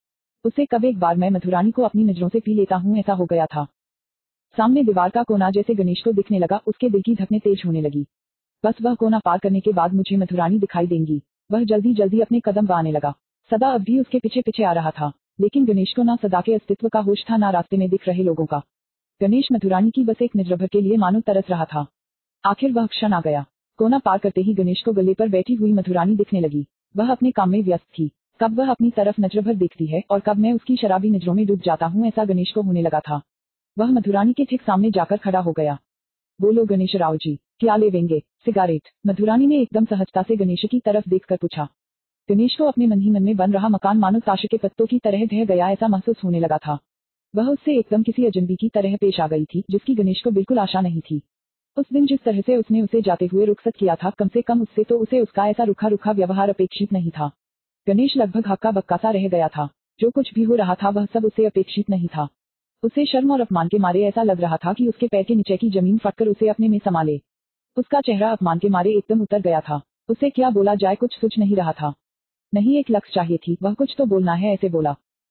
उसे कब एक बार मैं मधुरानी को अपनी नजरों से पी लेता हूँ ऐसा हो गया था। सामने दीवार का कोना जैसे गणेश को दिखने लगा, उसके दिल की धड़कनें तेज होने लगी। बस वह कोना पार करने के बाद मुझे मधुरानी दिखाई देंगी। वह जल्दी जल्दी अपने कदम बढ़ाने लगा। सदा अब भी उसके पीछे पीछे आ रहा था, लेकिन गणेश को ना सदा के अस्तित्व का होश था, ना रास्ते में दिख रहे लोगों का। गणेश मधुरानी की बस एक नजर भर के लिए मानो तरस रहा था। आखिर वह क्षण आ गया। कोना पार करते ही गणेश को गले पर बैठी हुई मधुरानी दिखने लगी। वह अपने काम में व्यस्त थी। कब वह अपनी तरफ नजर भर देखती है और कब मैं उसकी शराबी नजरों में डूब जाता हूँ, ऐसा गणेश को होने लगा था। वह मधुरानी के ठीक सामने जाकर खड़ा हो गया। बोलो गणेश राव जी, क्या लेवेंगे? सिगारेट? मधुरानी ने एकदम सहजता से गणेश की तरफ देखकर पूछा। गणेश को अपने मन ही मन में बन रहा मकान मानो ताश के पत्तों की तरह ढह गया ऐसा महसूस होने लगा था। वह उससे एकदम किसी अजनबी की तरह पेश आ गई थी, जिसकी गणेश को बिल्कुल आशा नहीं थी। उस दिन जिस तरह से उसने उसे जाते हुए रुखसत किया था, कम से कम उससे तो उसे उसका ऐसा रूखा रूखा व्यवहार अपेक्षित नहीं था। गणेश लगभग हक्का बक्का सा रह गया था। जो कुछ भी हो रहा था वह सब उसे अपेक्षित नहीं था। उसे शर्म और अपमान के मारे ऐसा लग रहा था कि उसके पैर के नीचे की जमीन फटकर उसे अपने में समा ले। उसका चेहरा अपमान के मारे एकदम उतर गया था। उसे क्या बोला जाए कुछ सूझ नहीं रहा था। नहीं, एक लक्ष्य चाहिए थी, वह कुछ तो बोलना है ऐसे बोला।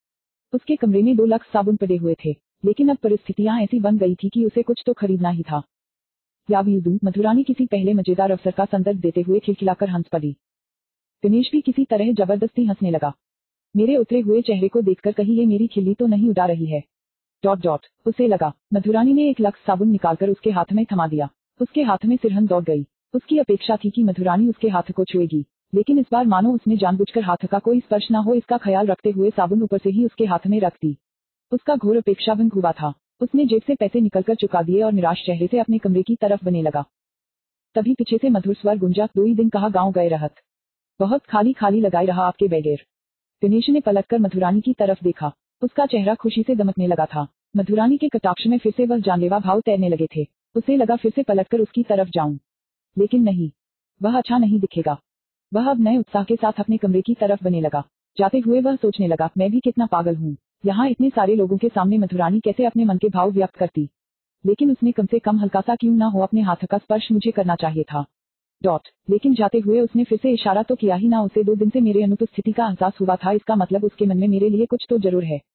उसके कमरे में 2 लक्स साबुन पड़े हुए थे, लेकिन अब परिस्थितियां ऐसी बन गई थी कि उसे कुछ तो खरीदना ही था। या भी दूं, मधुरानी किसी पहले मजेदार अवसर का संदर्भ देते हुए खिलखिलाकर हंस पड़ी। गणेश भी किसी तरह जबरदस्ती हंसने लगा। मेरे उतरे हुए चेहरे को देखकर कहीं ये मेरी खिल्ली तो नहीं उड़ा रही है। डॉट डॉट उसे लगा। मधुरानी ने एक लक्स साबुन निकालकर उसके हाथ में थमा दिया। उसके हाथ में सिरहन दौड़ गई। उसकी अपेक्षा थी कि मधुरानी उसके हाथ को छुएगी, लेकिन इस बार मानो उसने जानबूझकर हाथ का कोई स्पर्श न हो इसका ख्याल रखते हुए साबुन ऊपर से ही उसके हाथ में रख दी। उसका घोर अपेक्षाभंग हुआ था। उसने जेब से पैसे निकलकर चुका दिए और निराश चेहरे से अपने कमरे की तरफ बने लगा। तभी पीछे से मधुर स्वर गुंजा, 2 ही दिन कहाँ गाँव गए रहत, बहुत खाली खाली लगाए रहा आपके बगैर। गणेश ने पलटकर मधुरानी की तरफ देखा। उसका चेहरा खुशी से दमकने लगा था। मधुरानी के कटाक्ष में फिर से वह जानलेवा भाव तैरने लगे थे। उसे लगा फिर से पलटकर उसकी तरफ जाऊं, लेकिन नहीं, वह अच्छा नहीं दिखेगा। वह अब नए उत्साह के साथ अपने कमरे की तरफ बने लगा। जाते हुए वह सोचने लगा, मैं भी कितना पागल हूँ, यहाँ इतने सारे लोगों के सामने मधुरानी कैसे अपने मन के भाव व्यक्त करती। लेकिन उसने कम से कम हल्का सा क्यों ना हो अपने हाथ का स्पर्श मुझे करना चाहिए था। डॉट लेकिन जाते हुए उसने फिर से इशारा तो किया ही ना। उसे 2 दिन से मेरे अनुपस्थिति का एहसास हुआ था, इसका मतलब उसके मन में मेरे लिए कुछ तो जरूर है।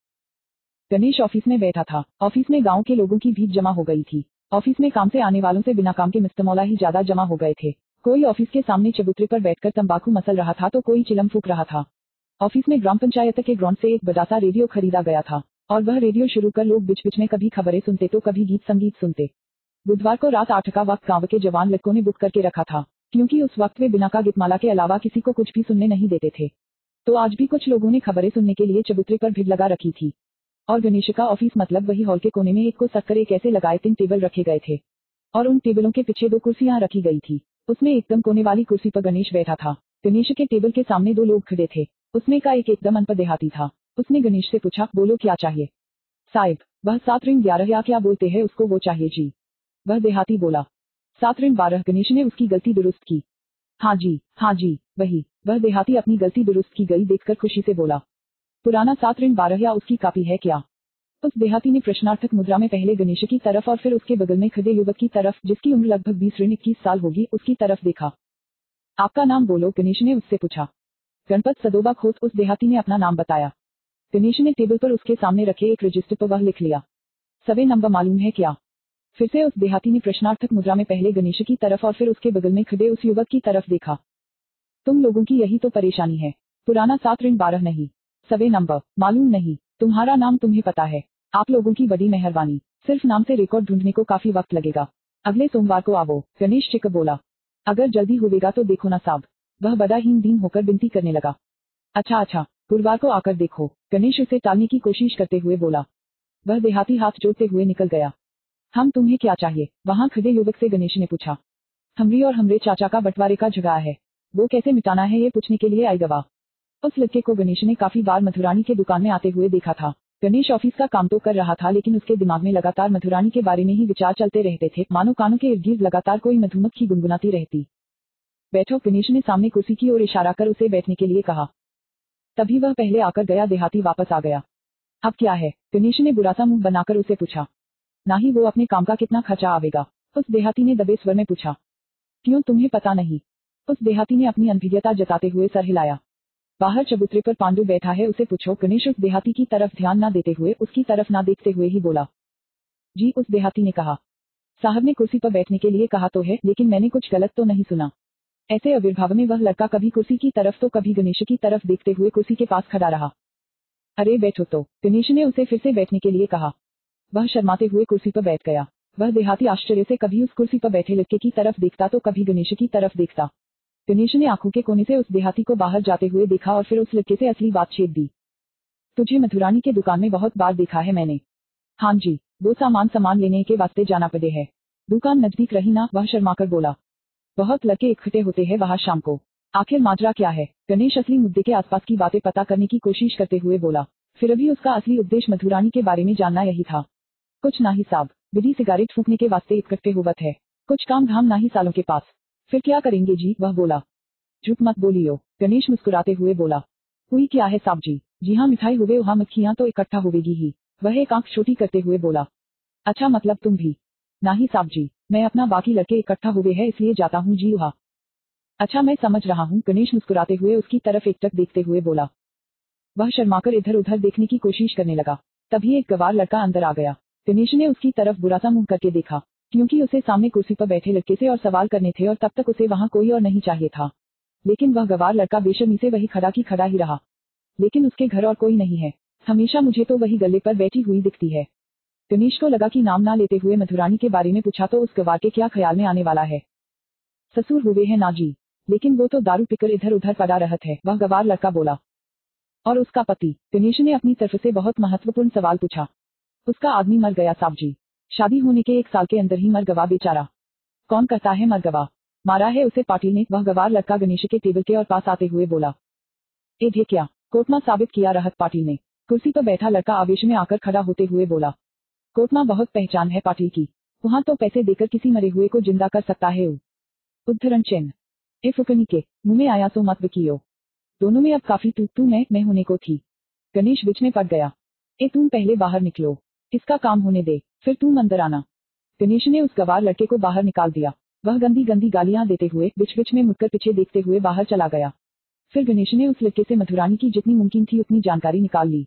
गणेश ऑफिस में बैठा था। ऑफिस में गांव के लोगों की भीड़ जमा हो गई थी। ऑफिस में काम से आने वालों से बिना काम के मिस्तमौला ही ज्यादा जमा हो गए थे। कोई ऑफिस के सामने चबूतरे पर बैठकर तंबाकू मसल रहा था तो कोई चिलम फूंक रहा था। ऑफिस में ग्राम पंचायत के ग्राउंड से एक बड़ा सा रेडियो खरीदा गया था और वह रेडियो शुरू कर लोग बीच बीच में कभी खबरें सुनते तो कभी गीत संगीत सुनते। बुधवार को रात 8 का वक्त गांव के जवान लड़कों ने बुक करके रखा था, क्योंकि उस वक्त वे बिना का गीतमाला के अलावा किसी को कुछ भी सुनने नहीं देते थे। तो आज भी कुछ लोगों ने खबरें सुनने के लिए चबूतरे पर भीड़ लगा रखी थी। और गणेश का ऑफिस मतलब वही हॉल के कोने में एक को सटकर एक ऐसे लगाए 3 टेबल रखे गए थे और उन टेबलों के पीछे 2 कुर्सियां रखी गई थी। उसमें एकदम कोने वाली कुर्सी पर गणेश बैठा था। गणेश के टेबल के सामने 2 लोग खड़े थे। उसमें का एक एकदम अनपढ़ देहाती था। उसने गणेश से पूछा, बोलो क्या चाहिए? साहिब, वह 7-11 या क्या बोलते हैं उसको वो चाहिए जी। वह देहाती बोला। 7-12। गणेश ने उसकी गलती दुरुस्त की। हाँ जी, वही। वह देहाती अपनी गलती दुरुस्त की गई देखकर खुशी से बोला। पुराना 7-12 या उसकी कॉपी है क्या? उस देहाती ने प्रश्नार्थक मुद्रा में पहले गणेश की तरफ और फिर उसके बगल में खड़े युवक की तरफ, जिसकी उम्र लगभग 20-21 साल होगी, उसकी तरफ देखा। आपका नाम बोलो, गणेश ने उससे पूछा। गणपत सदोबा खोत, उस देहाती ने अपना नाम बताया। गणेश ने टेबल पर उसके सामने रखे एक रजिस्टर पर वह लिख लिया। सर्वे नंबर मालूम है क्या? फिर से उस देहाती ने प्रश्नार्थक मुद्रा में पहले गणेश की तरफ और फिर उसके बगल में खड़े उस युवक की तरफ देखा। तुम लोगों की यही तो परेशानी है, पुराना 7-12 नहीं, सर्वे नंबर मालूम नहीं। तुम्हारा नाम तुम्हें पता है। आप लोगों की बड़ी मेहरबानी, सिर्फ नाम से रिकॉर्ड ढूंढने को काफी वक्त लगेगा। अगले सोमवार को आवो, गणेश चिक बोला। अगर जल्दी होगा तो देखो ना साहब, वह बड़ा हीन होकर विनती करने लगा। अच्छा, गुरुवार को आकर देखो, गणेश उसे टालने की कोशिश करते हुए बोला। वह देहाती हाथ जोड़ते हुए निकल गया। हम तुम्हें क्या चाहिए? वहां खड़े युवक से गणेश ने पूछा। हमरी और हमरे चाचा का बंटवारे का झगड़ा है, वो कैसे मिटाना है ये पूछने के लिए आई गवा। उस लड़के को गणेश ने काफी बार मधुरानी के दुकान में आते हुए देखा था। गणेश ऑफिस का काम तो कर रहा था, लेकिन उसके दिमाग में लगातार मधुरानी के बारे में ही विचार चलते रहते थे, मानो कानों के इर्द गिर्द लगातार कोई मधुमक्खी गुनगुनाती रहती। बैठो, गणेश ने सामने कुर्सी की ओर इशारा कर उसे बैठने के लिए कहा। तभी वह पहले आकर गया देहाती वापस आ गया। अब क्या है? गणेश ने बुरा सा मुंह बनाकर उसे पूछा। ना ही वो अपने काम का कितना खर्चा आवेगा, उस देहाती ने दबे स्वर में पूछा। क्यों, तुम्हें पता नहीं? उस देहाती ने अपनी अनभिज्ञता जताते हुए सर हिलाया। बाहर चबूतरे पर पांडु बैठा है, उसे पूछो। गणेश उस देहाती की तरफ ध्यान न देते हुए, उसकी तरफ न देखते हुए ही बोला। जी, उस देहाती ने कहा। साहब ने कुर्सी पर बैठने के लिए कहा तो है, लेकिन मैंने कुछ गलत तो नहीं सुना? ऐसे आविर्भाव में वह लड़का कभी कुर्सी की तरफ तो कभी गणेश की तरफ देखते हुए कुर्सी के पास खड़ा रहा। अरे बैठो तो, गणेश ने उसे फिर से बैठने के लिए कहा। वह शर्माते हुए कुर्सी पर बैठ गया। वह देहाती आश्चर्य से कभी उस कुर्सी पर बैठे लड़के की तरफ देखता तो कभी गणेश की तरफ देखता। गणेश ने आंखों के कोने से उस देहाती को बाहर जाते हुए देखा और फिर उस लड़के से असली बात छेड़ दी। तुझे मधुरानी के दुकान में बहुत बार देखा है मैंने। हाँ जी, वो सामान लेने के वास्ते जाना पड़े है। दुकान नजदीक रही ना? वह शर्माकर बोला। बहुत लड़के इकट्ठे होते हैं वहाँ शाम को। आखिर माजरा क्या है? गणेश असली मुद्दे के आसपास की बातें पता करने की कोशिश करते हुए बोला। फिर अभी उसका असली उद्देश्य मधुरानी के बारे में जानना यही था। कुछ ना ही साहब, बीड़ी सिगारेट फूकने के वास्ते इकट्ठे हुवत है। कुछ काम धाम ना ही सालों के पास। फिर क्या करेंगे जी? वह बोला। झूठ मत बोलियो, गणेश मुस्कुराते हुए बोला। हुई क्या है साहब जी? जी हाँ, मिठाई हुए वहाँ मक्खियाँ तो इकट्ठा होवेगी ही। वह एक आंख छोटी करते हुए बोला। अच्छा, मतलब तुम भी? नहीं साहब जी, मैं अपना बाकी लड़के इकट्ठा हुए हैं इसलिए जाता हूँ जी वहाँ। अच्छा, मैं समझ रहा हूँ, गणेश मुस्कुराते हुए उसकी तरफ एकटक देखते हुए बोला। वह शर्माकर इधर उधर देखने की कोशिश करने लगा। तभी एक गवार लड़का अंदर आ गया। गणेश ने उसकी तरफ बुरा सा मुंह करके देखा, क्योंकि उसे सामने कुर्सी पर बैठे लड़के से और सवाल करने थे और तब तक उसे वहाँ कोई और नहीं चाहिए था। लेकिन वह गवार लड़का बेशर्मी से वही खड़ा की खड़ा ही रहा। लेकिन उसके घर और कोई नहीं है। हमेशा मुझे तो वही गले पर बैठी हुई दिखती है। गणेश को लगा कि नाम ना लेते हुए मधुरानी के बारे में पूछा तो उस गवार के क्या ख्याल में आने वाला है। ससुर हुए हैं ना जी, लेकिन वो तो दारू पीकर इधर उधर पड़ा रहत है, वह गवार लड़का बोला। और उसका पति? गणेश ने अपनी तरफ से बहुत महत्वपूर्ण सवाल पूछा। उसका आदमी मर गया साहब जी, शादी होने के 1 साल के अंदर ही मर गवा बेचारा। कौन कहता है मर गवा? मारा है उसे पाटिल ने, वह गवार लड़का गणेश के टेबल के और पास आते हुए बोला। ये क्या? कोर्ट में साबित किया रहत पाटिल ने, कुर्सी पर बैठा लड़का आवेश में आकर खड़ा होते हुए बोला। कोर्ट में बहुत पहचान है पाटिल की, वहाँ तो पैसे देकर किसी मरे हुए को जिंदा कर सकता है। उद्धरण चिन्ह। ए फुकनी के मुंह में आया सो मत बकियो। दोनों में अब काफी तू मैं होने को थी। गणेश बीच में पड़ गया। ए तुम पहले बाहर निकलो, इसका काम होने दे, फिर तुम अंदर आना। गणेश ने उस गवार लड़के को बाहर निकाल दिया। वह गंदी गंदी गालियां देते हुए बीच बीच में मुड़कर पीछे देखते हुए बाहर चला गया। फिर गणेश ने उस लड़के से मधुरानी की जितनी मुमकिन थी उतनी जानकारी निकाल ली।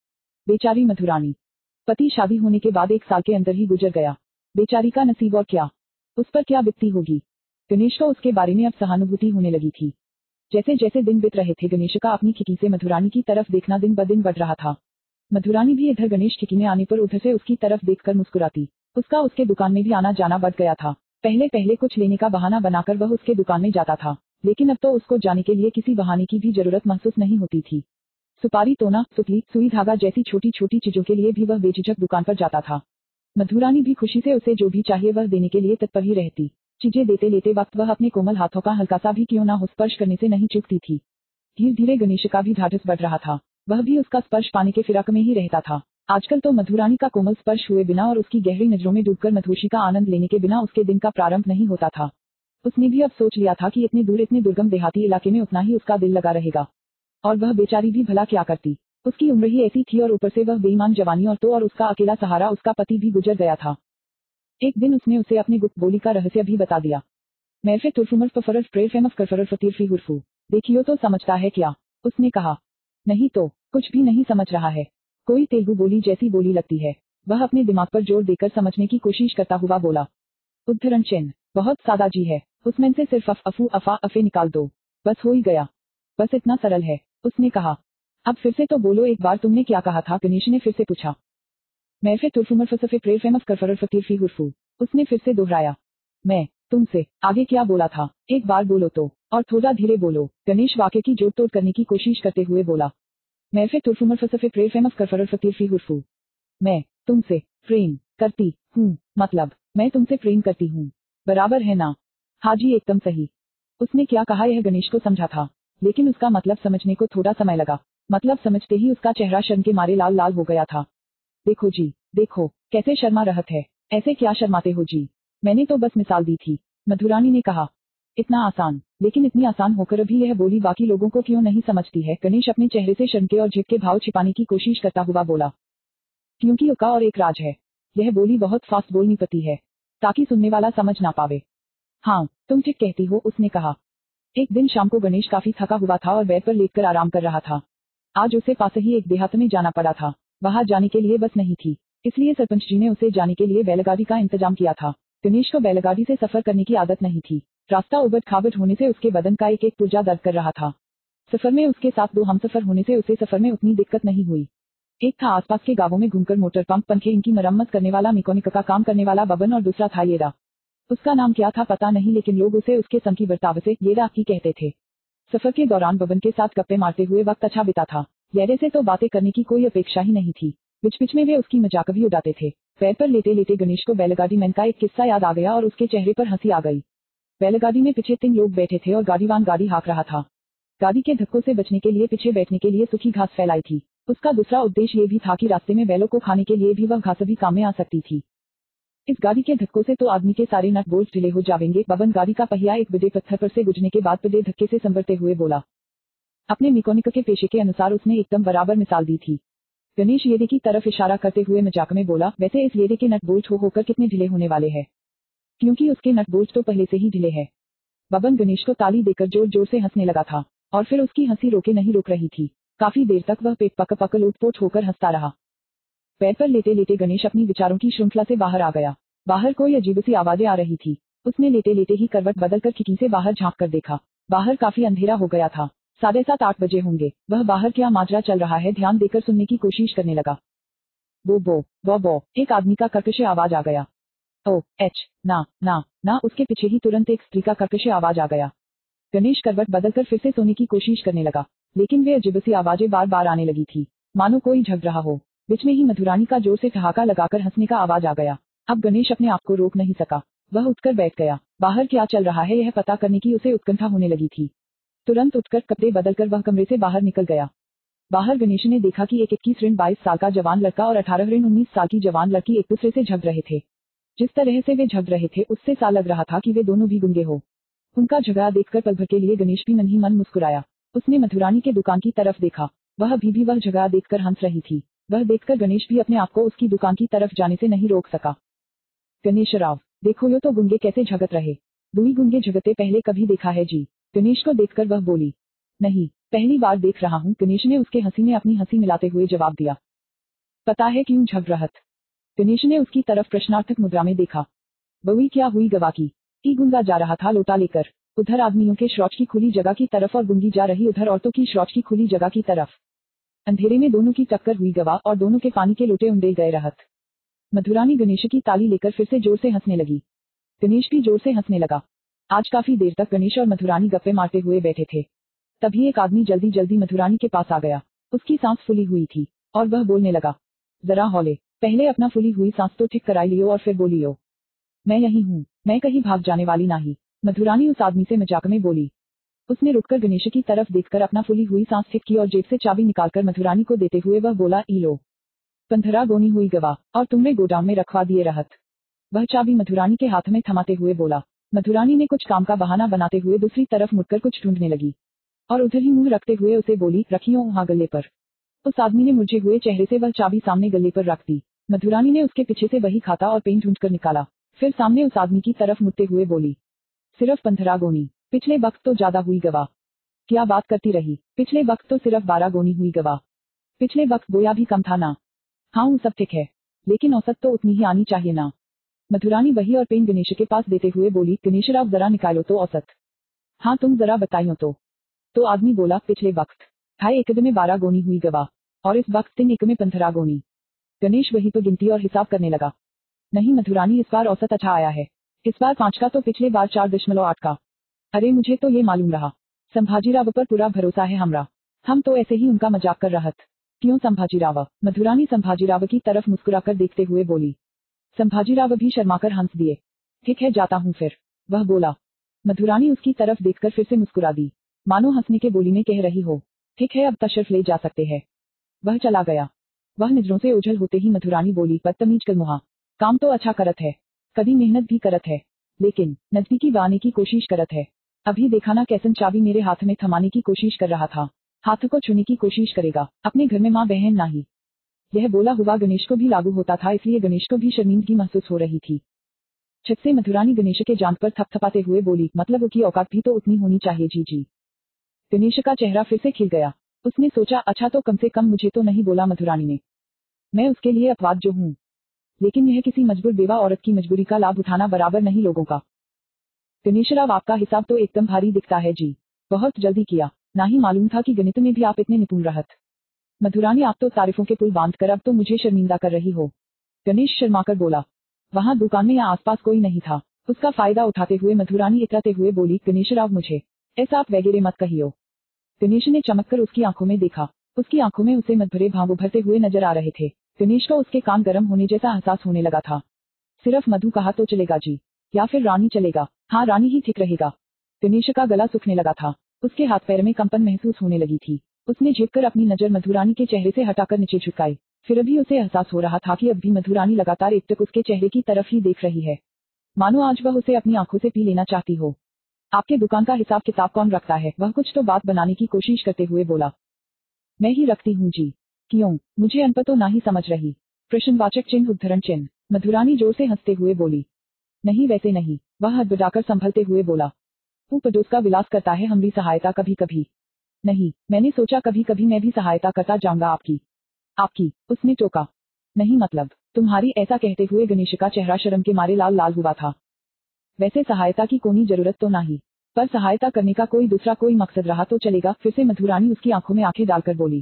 बेचारी मधुरानी, पति शादी होने के बाद 1 साल के अंदर ही गुजर गया। बेचारी का नसीब, और क्या उस पर क्या बीतती होगी। गणेश को उसके बारे में अब सहानुभूति होने लगी थी। जैसे जैसे दिन बीत रहे थे, गणेश का अपनी खिड़की से मधुरानी की तरफ देखना दिन ब दिन बढ़ रहा था। मधुरानी भी इधर गणेश खिड़की में आने पर उधर से उसकी तरफ देखकर मुस्कुराती। उसका उसके दुकान में भी आना जाना बढ़ गया था। पहले पहले कुछ लेने का बहाना बनाकर वह उसके दुकान में जाता था, लेकिन अब तो उसको जाने के लिए किसी बहाने की भी जरूरत महसूस नहीं होती थी। सुपारी, तोना, सुतली, सुई धागा जैसी छोटी छोटी चीजों के लिए भी वह बेझिझक दुकान पर जाता था। मधुरानी भी खुशी से उसे जो भी चाहिए वह देने के लिए तत्पर ही रहती। चीजें देते लेते वक्त वह अपने कोमल हाथों का हल्का सा भी क्यों ना हो स्पर्श करने से नहीं चूकती थी। धीरे धीरे गणेश का भी ढाढ़स बढ़ रहा था। वह भी उसका स्पर्श पाने के फिराक में ही रहता था। आजकल तो मधुरानी का कोमल स्पर्श हुए बिना और उसकी गहरी नजरों में डूबकर मधुशी का आनंद लेने के बिना उसके दिन का प्रारंभ नहीं होता था। उसने भी अब सोच लिया था कि इतने दूर इतने दुर्गम देहाती इलाके में उतना ही उसका दिल लगा रहेगा। और वह बेचारी भी भला क्या करती, उसकी उम्र ही ऐसी थी और ऊपर से वह बेईमान जवानी, और तो और उसका अकेला सहारा उसका पति भी गुजर गया था। एक दिन उसने उसे अपनी गुप्त बोली का रहस्य भी बता दिया। मैफे तुर्फुमर फफरर फ्रेर फेमस करफरर फतीरफी हुर्फू। देखियो तो समझता है क्या? उसने कहा। नहीं तो, कुछ भी नहीं समझ रहा है। कोई तेलुगु बोली जैसी बोली लगती है। वह अपने दिमाग पर जोर देकर समझने की कोशिश करता हुआ बोला। उद्धरण चिन्ह। बहुत सादा जी है, उसमें से सिर्फ अफू अफा अफे निकाल दो, बस हो ही गया। बस इतना सरल है, उसने कहा। अब फिर से तो बोलो, एक बार तुमने क्या कहा था? गणेश ने फिर से पूछा। मैफे तुर्फुमर फसफे प्रेर फेमस करफरर फतीरफी हुर्फू। उसने फिर से दोहराया। मैं तुमसे आगे क्या बोला था? एक बार बोलो तो, और थोड़ा धीरे बोलो। गणेश वाक्य की जोड़ तोड़ करने की कोशिश करते हुए बोला। मैफे तुर्फुमर फसफे प्रेर फेमस करफरर फतीरफी हुर्फू। मैं तुमसे प्रेम करती हूँ, मतलब मैं तुमसे प्रेम करती हूँ, बराबर है ना? हाँ जी, एकदम सही। उसने क्या कहा यह गणेश को समझा था, लेकिन उसका मतलब समझने को थोड़ा समय लगा। मतलब समझते ही उसका चेहरा शर्म के मारे लाल लाल हो गया था। देखो जी, देखो कैसे शर्मा रहत है। ऐसे क्या शर्माते हो जी? मैंने तो बस मिसाल दी थी, मधुरानी ने कहा। इतना आसान, लेकिन इतनी आसान होकर भी यह बोली बाकी लोगों को क्यों नहीं समझती है? गणेश अपने चेहरे से शर्म के और झिक के भाव छिपाने की कोशिश करता हुआ बोला। क्योंकि उसका और एक राज है, यह बोली बहुत फास्ट बोलनी पड़ती है, ताकि सुनने वाला समझ ना पावे। हाँ, तुम ठीक कहती हो, उसने कहा। एक दिन शाम को गणेश काफी थका हुआ था और बेड पर लेटकर आराम कर रहा था। आज उसे पास ही एक देहात में जाना पड़ा था। वहां जाने के लिए बस नहीं थी, इसलिए सरपंच जी ने उसे जाने के लिए बैलगाड़ी का इंतजाम किया था। गणेश को बैलगाड़ी से सफर करने की आदत नहीं थी। रास्ता उबड़ खाबड़ होने से उसके बदन का एक एक पुर्जा दर्द कर रहा था। सफर में उसके साथ 2 हमसफर होने से उसे सफर में उतनी दिक्कत नहीं हुई। एक था आसपास के गांवों में घूमकर मोटर पंप पंखे इनकी मरम्मत करने वाला मैकेनिक का काम करने वाला बबन, और दूसरा था येरा। उसका नाम क्या था पता नहीं, लेकिन लोग उसे उसके संकी बर्ताव से येरा ही कहते थे। सफर के दौरान बबन के साथ गप्पे मारते हुए वक्त अच्छा बिता था। येरे से तो बातें करने की कोई अपेक्षा ही नहीं थी। बीच बीच में वे उसकी मजाक भी उड़ाते थे। पैर पर लेटे लेटे गणेश को बैलगाड़ी मैन का एक किस्सा याद आ गया और उसके चेहरे पर हंसी आ गई। बैलगाड़ी में पीछे 3 लोग बैठे थे और गाड़ीवान गाड़ी हाँक रहा था। गाड़ी के धक्कों से बचने के लिए पीछे बैठने के लिए सूखी घास फैलाई थी। उसका दूसरा उद्देश्य ये भी था कि रास्ते में बैलों को खाने के लिए भी वह घास भी काम में आ सकती थी। इस गाड़ी के धक्कों से तो आदमी के सारे नट बोल्ट ढीले हो जाएंगे। बबन गाड़ी का पहिया एक बड़े पत्थर पर से गुजरने के बाद बड़े धक्के से संभलते हुए बोला। अपने मैकेनिक के पेशे के अनुसार उसने एकदम बराबर मिसाल दी थी। गणेश येरे की तरफ इशारा करते हुए मजाक में बोला, वैसे इस येरे के नट बोल्ट होकर कितने ढीले होने वाले हैं, क्योंकि उसके नट बोल्ट तो पहले से ही ढीले हैं। बबन गणेश को ताली देकर जोर जोर से हंसने लगा था और फिर उसकी हंसी रोके नहीं रोक रही थी। काफी देर तक वह पेट पक पक लोटपोट होकर हंसता रहा। बेड पर लेटे लेटे गणेश अपनी विचारों की श्रृंखला से बाहर आ गया। बाहर कोई अजीब सी आवाजें आ रही थी। उसने लेटे लेटे ही करवट बदलकर खिड़की से बाहर झांक कर देखा। बाहर काफी अंधेरा हो गया था। 7:30-8 बजे होंगे। वह बाहर क्या माजरा चल रहा है ध्यान देकर सुनने की कोशिश करने लगा। बो बो बो बो, एक आदमी का कर्कश आवाज आ गया। ओ एच, ना ना ना, उसके पीछे ही तुरंत एक स्त्री का कर्कश आवाज आ गया। गणेश करवट बदलकर फिर से सोने की कोशिश करने लगा, लेकिन वे अजीब सी आवाजें बार बार आने लगी थी, मानो कोई झग रहा हो। बीच में ही मधुरानी का जोर से ठहाका लगाकर हंसने का आवाज आ गया। अब गणेश अपने आप को रोक नहीं सका। वह उठकर बैठ गया। बाहर क्या चल रहा है यह पता करने की उसे उत्कंठा होने लगी थी। तुरंत उठकर कपड़े बदलकर वह कमरे से बाहर निकल गया। बाहर गणेश ने देखा कि एक 21-22 साल का जवान लड़का और 18-19 साल की जवान लड़की एक दूसरे से झगड़ रहे थे। जिस तरह से वे झगड़ रहे थे उससे सा लग रहा था कि वे दोनों भी गूंगे हो। उनका झगड़ा देखकर पल भर के लिए गणेश भी मन ही मन मुस्कुराया। उसने मधुरानी के दुकान की तरफ देखा। वह भी वह झगड़ा देखकर हंस रही थी। वह देखकर गणेश भी अपने आप को उसकी दुकान की तरफ जाने से नहीं रोक सका। गणेश राव, देखो यो तो गुंगे कैसे झगत रहे। दुई गुंगे झगते पहले कभी देखा है जी? गणेश को देखकर वह बोली। नहीं, पहली बार देख रहा हूँ, गणेश ने उसके हंसी में अपनी हंसी मिलाते हुए जवाब दिया। पता है क्यों झगड़त? गणेश ने उसकी तरफ प्रश्नार्थक मुद्रा में देखा। बउई क्या हुई गवा की? ई गुंगा जा रहा था लोटा लेकर, उधर आदमियों के शौच की खुली जगह की तरफ और गुंगी जा रही उधर औरतों की शौच की खुली जगह की तरफ। अंधेरे में दोनों की टक्कर हुई गवा और दोनों के पानी के लोटे उंडे गए रहत। मधुरानी गणेश की ताली लेकर फिर से जोर से हंसने लगी। गणेश भी जोर से हंसने लगा। आज काफी देर तक गणेश और मधुरानी गप्पे मारते हुए बैठे थे। तभी एक आदमी जल्दी जल्दी मधुरानी के पास आ गया। उसकी सांस फूली हुई थी और वह बोलने लगा। जरा हौले, पहले अपना फूली हुई सांस तो ठीक कराई लियो और फिर बोलियो। मैं यही हूँ, मैं कहीं भाग जाने वाली नहीं। मधुरानी उस आदमी से मजाक में बोली। उसने रुककर गणेश की तरफ देखकर अपना फूली हुई सांस ठीक की और जेब से चाबी निकालकर मधुरानी को देते हुए वह बोला, ई लो। 15 गोनी हुई गवा और तुमने गोडाउन में रखवा दिए रहत। वह चाबी मधुरानी के हाथ में थमाते हुए बोला। मधुरानी ने कुछ काम का बहाना बनाते हुए दूसरी तरफ मुड़कर कुछ ढूंढने लगी और उधर ही मुंह रखते हुए उसे बोली, रखियो वहां गले पर। उस आदमी ने मुरझे हुए चेहरे से वह चाबी सामने गले पर रख दी। मधुरानी ने उसके पीछे से वही खाता और पेन ढूंढकर निकाला। फिर सामने उस आदमी की तरफ मुड़ते हुए बोली, सिर्फ 15 गोनी, पिछले वक्त तो ज्यादा हुई गवा। क्या बात करती रही, पिछले वक्त तो सिर्फ 12 गोनी हुई गवा। पिछले वक्त गोया भी कम था ना? हाँ सब ठीक है, लेकिन औसत तो उतनी ही आनी चाहिए ना? मधुरानी वही और पेन गणेश के पास देते हुए बोली, गणेश राव जरा निकालो तो औसत। हाँ तुम जरा बताइयो तो आदमी बोला, पिछले वक्त ढाई एकड़ में 12 गोनी हुई गवा और इस वक्त 3 एकड़ में 15 गोनी। गणेश वही तो गिनती और हिसाब करने लगा। नहीं मधुरानी, इस बार औसत अच्छा आया है। इस बार 5 का तो पिछले बार 4.8 का। अरे मुझे तो ये मालूम रहा। संभाजीराव पर पूरा भरोसा है हमरा। हम तो ऐसे ही उनका मजाक कर रहत। क्यों संभाजीराव? मधुरानी संभाजीराव की तरफ मुस्कुराकर देखते हुए बोली। संभाजीराव भी शर्माकर हंस दिए। ठीक है जाता हूँ फिर, वह बोला। मधुरानी उसकी तरफ देखकर फिर से मुस्कुरा दी, मानो हंसने के बोली में कह रही हो, ठीक है अब तशरीफ ले जा सकते हैं। वह चला गया। वह नजरों से ओझल होते ही मधुरानी बोली, बदतमीज कलमुहा, काम तो अच्छा करत है, कभी मेहनत भी करत है, लेकिन नजदीकी बाने की कोशिश करत है। अभी देखा ना कैसन चाबी मेरे हाथ में थमाने की कोशिश कर रहा था, हाथ को छूने की कोशिश करेगा, अपने घर में माँ बहन नहीं। यह बोला हुआ गणेश को भी लागू होता था, इसलिए गणेश को भी शर्मिंदगी महसूस हो रही थी। छत से मधुरानी गणेश के जांघ पर थपथपाते हुए बोली, मतलब उसकी औकात भी तो उतनी होनी चाहिए। जी जी। गणेश का चेहरा फिर से खिल गया। उसने सोचा, अच्छा तो कम से कम मुझे तो नहीं बोला मधुरानी ने। मैं उसके लिए अपवाद जो हूँ, लेकिन यह किसी मजबूर बेवा औरत की मजबूरी का लाभ उठाना बराबर नहीं लोगों का। गणेशराव, आपका हिसाब तो एकदम भारी दिखता है जी। बहुत जल्दी किया, ना ही मालूम था कि गणित में भी आप इतने निपुण रहत। मधुरानी, आप तो तारीफों के पुल बांधकर अब तो मुझे शर्मिंदा कर रही हो। गणेश शर्माकर बोला। वहां दुकान में या आसपास कोई नहीं था। उसका फायदा उठाते हुए मधुरानी इतराते हुए बोली, गणेशराव मुझे ऐसा आप वगैरह मत कहियो। गणेश ने चमककर उसकी आंखों में देखा। उसकी आंखों में उसे मत भरे भाव उभरते हुए नजर आ रहे थे। गणेश को उसके कान गर्म होने जैसा एहसास होने लगा था। सिर्फ मधु कहा तो चलेगा जी, या फिर रानी चलेगा? हाँ, रानी ही ठीक रहेगा। गणेश का गला सूखने लगा था। उसके हाथ पैर में कंपन महसूस होने लगी थी। उसने झुककर अपनी नजर मधुरानी के चेहरे से हटाकर नीचे झुकाई। फिर भी उसे एहसास हो रहा था कि अब भी मधुरानी लगातार एकटक उसके चेहरे की तरफ ही देख रही है, मानो आज वह उसे अपनी आंखों से पी लेना चाहती हो। आपके दुकान का हिसाब किताब कौन रखता है? वह कुछ तो बात बनाने की कोशिश करते हुए बोला। मैं ही रखती हूँ जी। क्यों? मुझे अनपढ़ तो ना ही समझ रही? प्रश्नवाचक चिन्ह उद्धरण चिन्ह। मधुरानी जोर से हंसते हुए बोली। नहीं वैसे नहीं, वह हद बढ़ाकर संभलते हुए बोला। तू पड़ोस का विलास करता है, हमारी सहायता कभी कभी नहीं। मैंने सोचा कभी कभी मैं भी सहायता करता जाऊंगा आपकी। आपकी? उसने टोका। नहीं मतलब तुम्हारी? ऐसा कहते हुए गणेश का चेहरा शर्म के मारे लाल लाल हुआ था। वैसे सहायता की कोई जरूरत तो नहीं, पर सहायता करने का कोई दूसरा कोई मकसद रहा तो चलेगा। फिर से मधुरानी उसकी आंखों में आंखें डालकर बोली।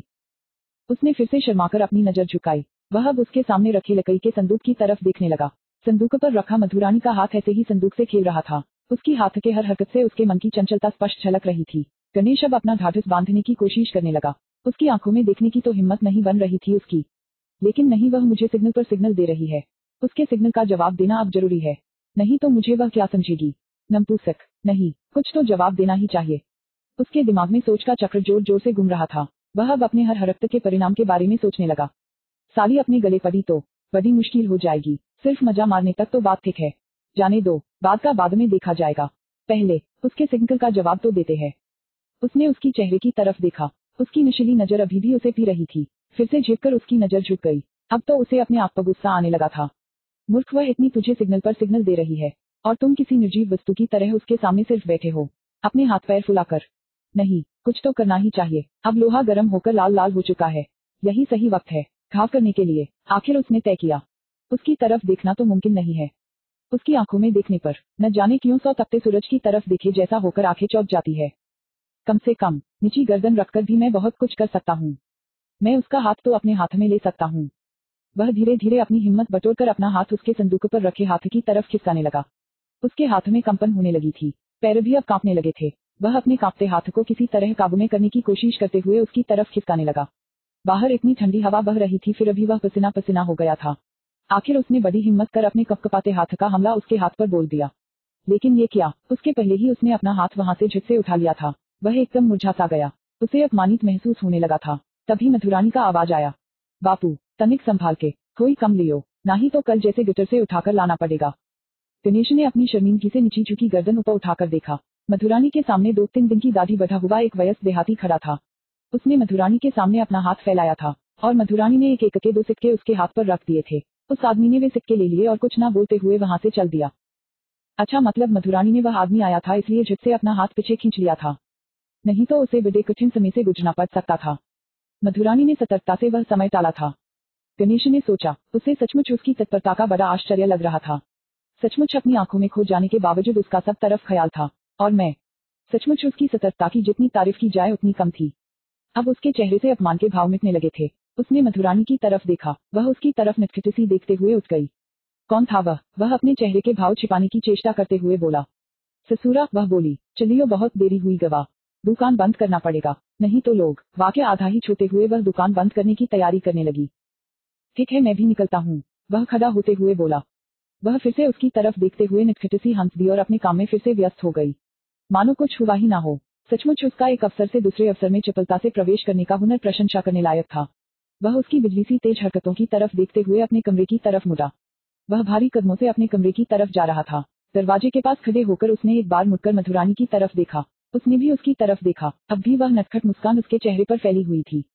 उसने फिर से शर्माकर अपनी नजर झुकाई। वह अब उसके सामने रखे लकड़ी के संदूक की तरफ देखने लगा। संदूक पर रखा मधुरानी का हाथ ऐसे ही संदूक से खेल रहा था। उसकी हाथ के हर हरकत से उसके मन की चंचलता स्पष्ट झलक रही थी। गणेश अब अपना ढाढ़स बांधने की कोशिश करने लगा। उसकी आंखों में देखने की तो हिम्मत नहीं बन रही थी उसकी। लेकिन नहीं, वह मुझे सिग्नल पर सिग्नल दे रही है। उसके सिग्नल का जवाब देना अब जरूरी है, नहीं तो मुझे वह क्या समझेगी? नपुंसक। नहीं, कुछ तो जवाब देना ही चाहिए। उसके दिमाग में सोच का चक्र जोर जोर से घूम रहा था। वह अब अपने हर हरकत के परिणाम के बारे में सोचने लगा। साली अपने गले पड़ी तो बड़ी मुश्किल हो जाएगी। सिर्फ मजा मारने तक तो बात ठीक है, जाने दो, बाद का बाद में देखा जाएगा। पहले उसके सिग्नल का जवाब तो देते हैं। उसने उसकी चेहरे की तरफ देखा। उसकी नशीली नजर अभी भी उसे पी रही थी। फिर से झुककर उसकी नजर झुक गई। अब तो उसे अपने आप पर गुस्सा आने लगा था। मूर्ख, वह इतनी तुझे सिग्नल पर सिग्नल दे रही है और तुम किसी निर्जीव वस्तु की तरह उसके सामने सिर्फ बैठे हो, अपने हाथ पैर फुलाकर। नहीं, कुछ तो करना ही चाहिए। अब लोहा गर्म होकर लाल लाल हो चुका है। यही सही वक्त है घाव करने के लिए। आखिर उसने तय किया। उसकी तरफ देखना तो मुमकिन नहीं है। उसकी आंखों में देखने पर न जाने क्यों सौ तपते सूरज की तरफ देखे जैसा होकर आंखें चौंक जाती है। कम से कम नीची गर्दन रखकर भी मैं बहुत कुछ कर सकता हूँ। मैं उसका हाथ तो अपने हाथ में ले सकता हूँ। वह धीरे धीरे अपनी हिम्मत बटोरकर अपना हाथ उसके संदूक पर रखे हाथ की तरफ खिसकाने लगा। उसके हाथ में कंपन होने लगी थी। पैर भी अब कांपने लगे थे। वह अपने कांपते हाथ को किसी तरह काबू में करने की कोशिश करते हुए उसकी तरफ खिसकाने लगा। बाहर इतनी ठंडी हवा बह रही थी, फिर भी वह पसीना पसीना हो गया था। आखिर उसने बड़ी हिम्मत कर अपने कपकपाते हाथ का हमला उसके हाथ पर बोल दिया। लेकिन ये क्या, उसके पहले ही उसने अपना हाथ वहां से झट से उठा लिया था। वह एकदम मुरझा सा गया। उसे अपमानित महसूस होने लगा था। तभी मधुरानी का आवाज आया। बापू, तनिक संभाल के, कोई कम लियो, नहीं तो कल जैसे गटर से उठाकर लाना पड़ेगा। गणेश ने अपनी शर्मिंदगी से नीची झुकी गर्दन ऊपर उठाकर देखा। मधुरानी के सामने 2-3 दिन की दाढ़ी बढ़ा हुआ एक वयस्क देहाती खड़ा था। उसने मधुरानी के सामने अपना हाथ फैलाया था और मधुरानी ने एक एक के 2 सिक्के उसके हाथ पर रख दिए थे। उस आदमी ने वे सिक्के ले लिए और कुछ ना बोलते हुए वहां से चल दिया। अच्छा, मतलब मधुरानी ने वह आदमी आया था इसलिए झट से अपना हाथ पीछे खींच लिया था, नहीं तो उसे बड़े कठिन समय से गुजरना पड़ सकता था। मधुरानी ने सतर्कता से वह समय टाला था। गणेश ने सोचा, उसे सचमुच उसकी तत्परता का बड़ा आश्चर्य लग रहा था। सचमुच अपनी आंखों में खो जाने के बावजूद उसका सब तरफ ख्याल था। और मैं सचमुच उसकी सतर्कता की जितनी तारीफ की जाए उतनी कम थी। अब उसके चेहरे से अपमान के भाव मिटने लगे थे। उसने मधुरानी की तरफ देखा। वह उसकी तरफ नटखट सी देखते हुए उठ गई। कौन था वह? वह अपने चेहरे के भाव छिपाने की चेष्टा करते हुए बोला। ससुरा, वह बोली। चलियो, बहुत देरी हुई गवा, दुकान बंद करना पड़ेगा, नहीं तो लोग। वाक्य आधा ही छूते हुए वह दुकान बंद करने की तैयारी करने लगी। ठीक है, मैं भी निकलता हूँ, वह खड़ा होते हुए बोला। वह फिर से उसकी तरफ देखते हुए नटखट सी हंस दी और अपने काम में फिर से व्यस्त हो गई, मानो कुछ हुआ ही ना हो। सचमुच उसका एक अफसर से दूसरे अफसर में चपलता से प्रवेश करने का हुनर प्रशंसा करने लायक था। वह उसकी बिजली सी तेज हरकतों की तरफ देखते हुए अपने कमरे की तरफ मुड़ा। वह भारी कदमों से अपने कमरे की तरफ जा रहा था। दरवाजे के पास खड़े होकर उसने एक बार मुड़कर मधुरानी की तरफ देखा। उसने भी उसकी तरफ देखा। अब भी वह नटखट मुस्कान उसके चेहरे पर फैली हुई थी।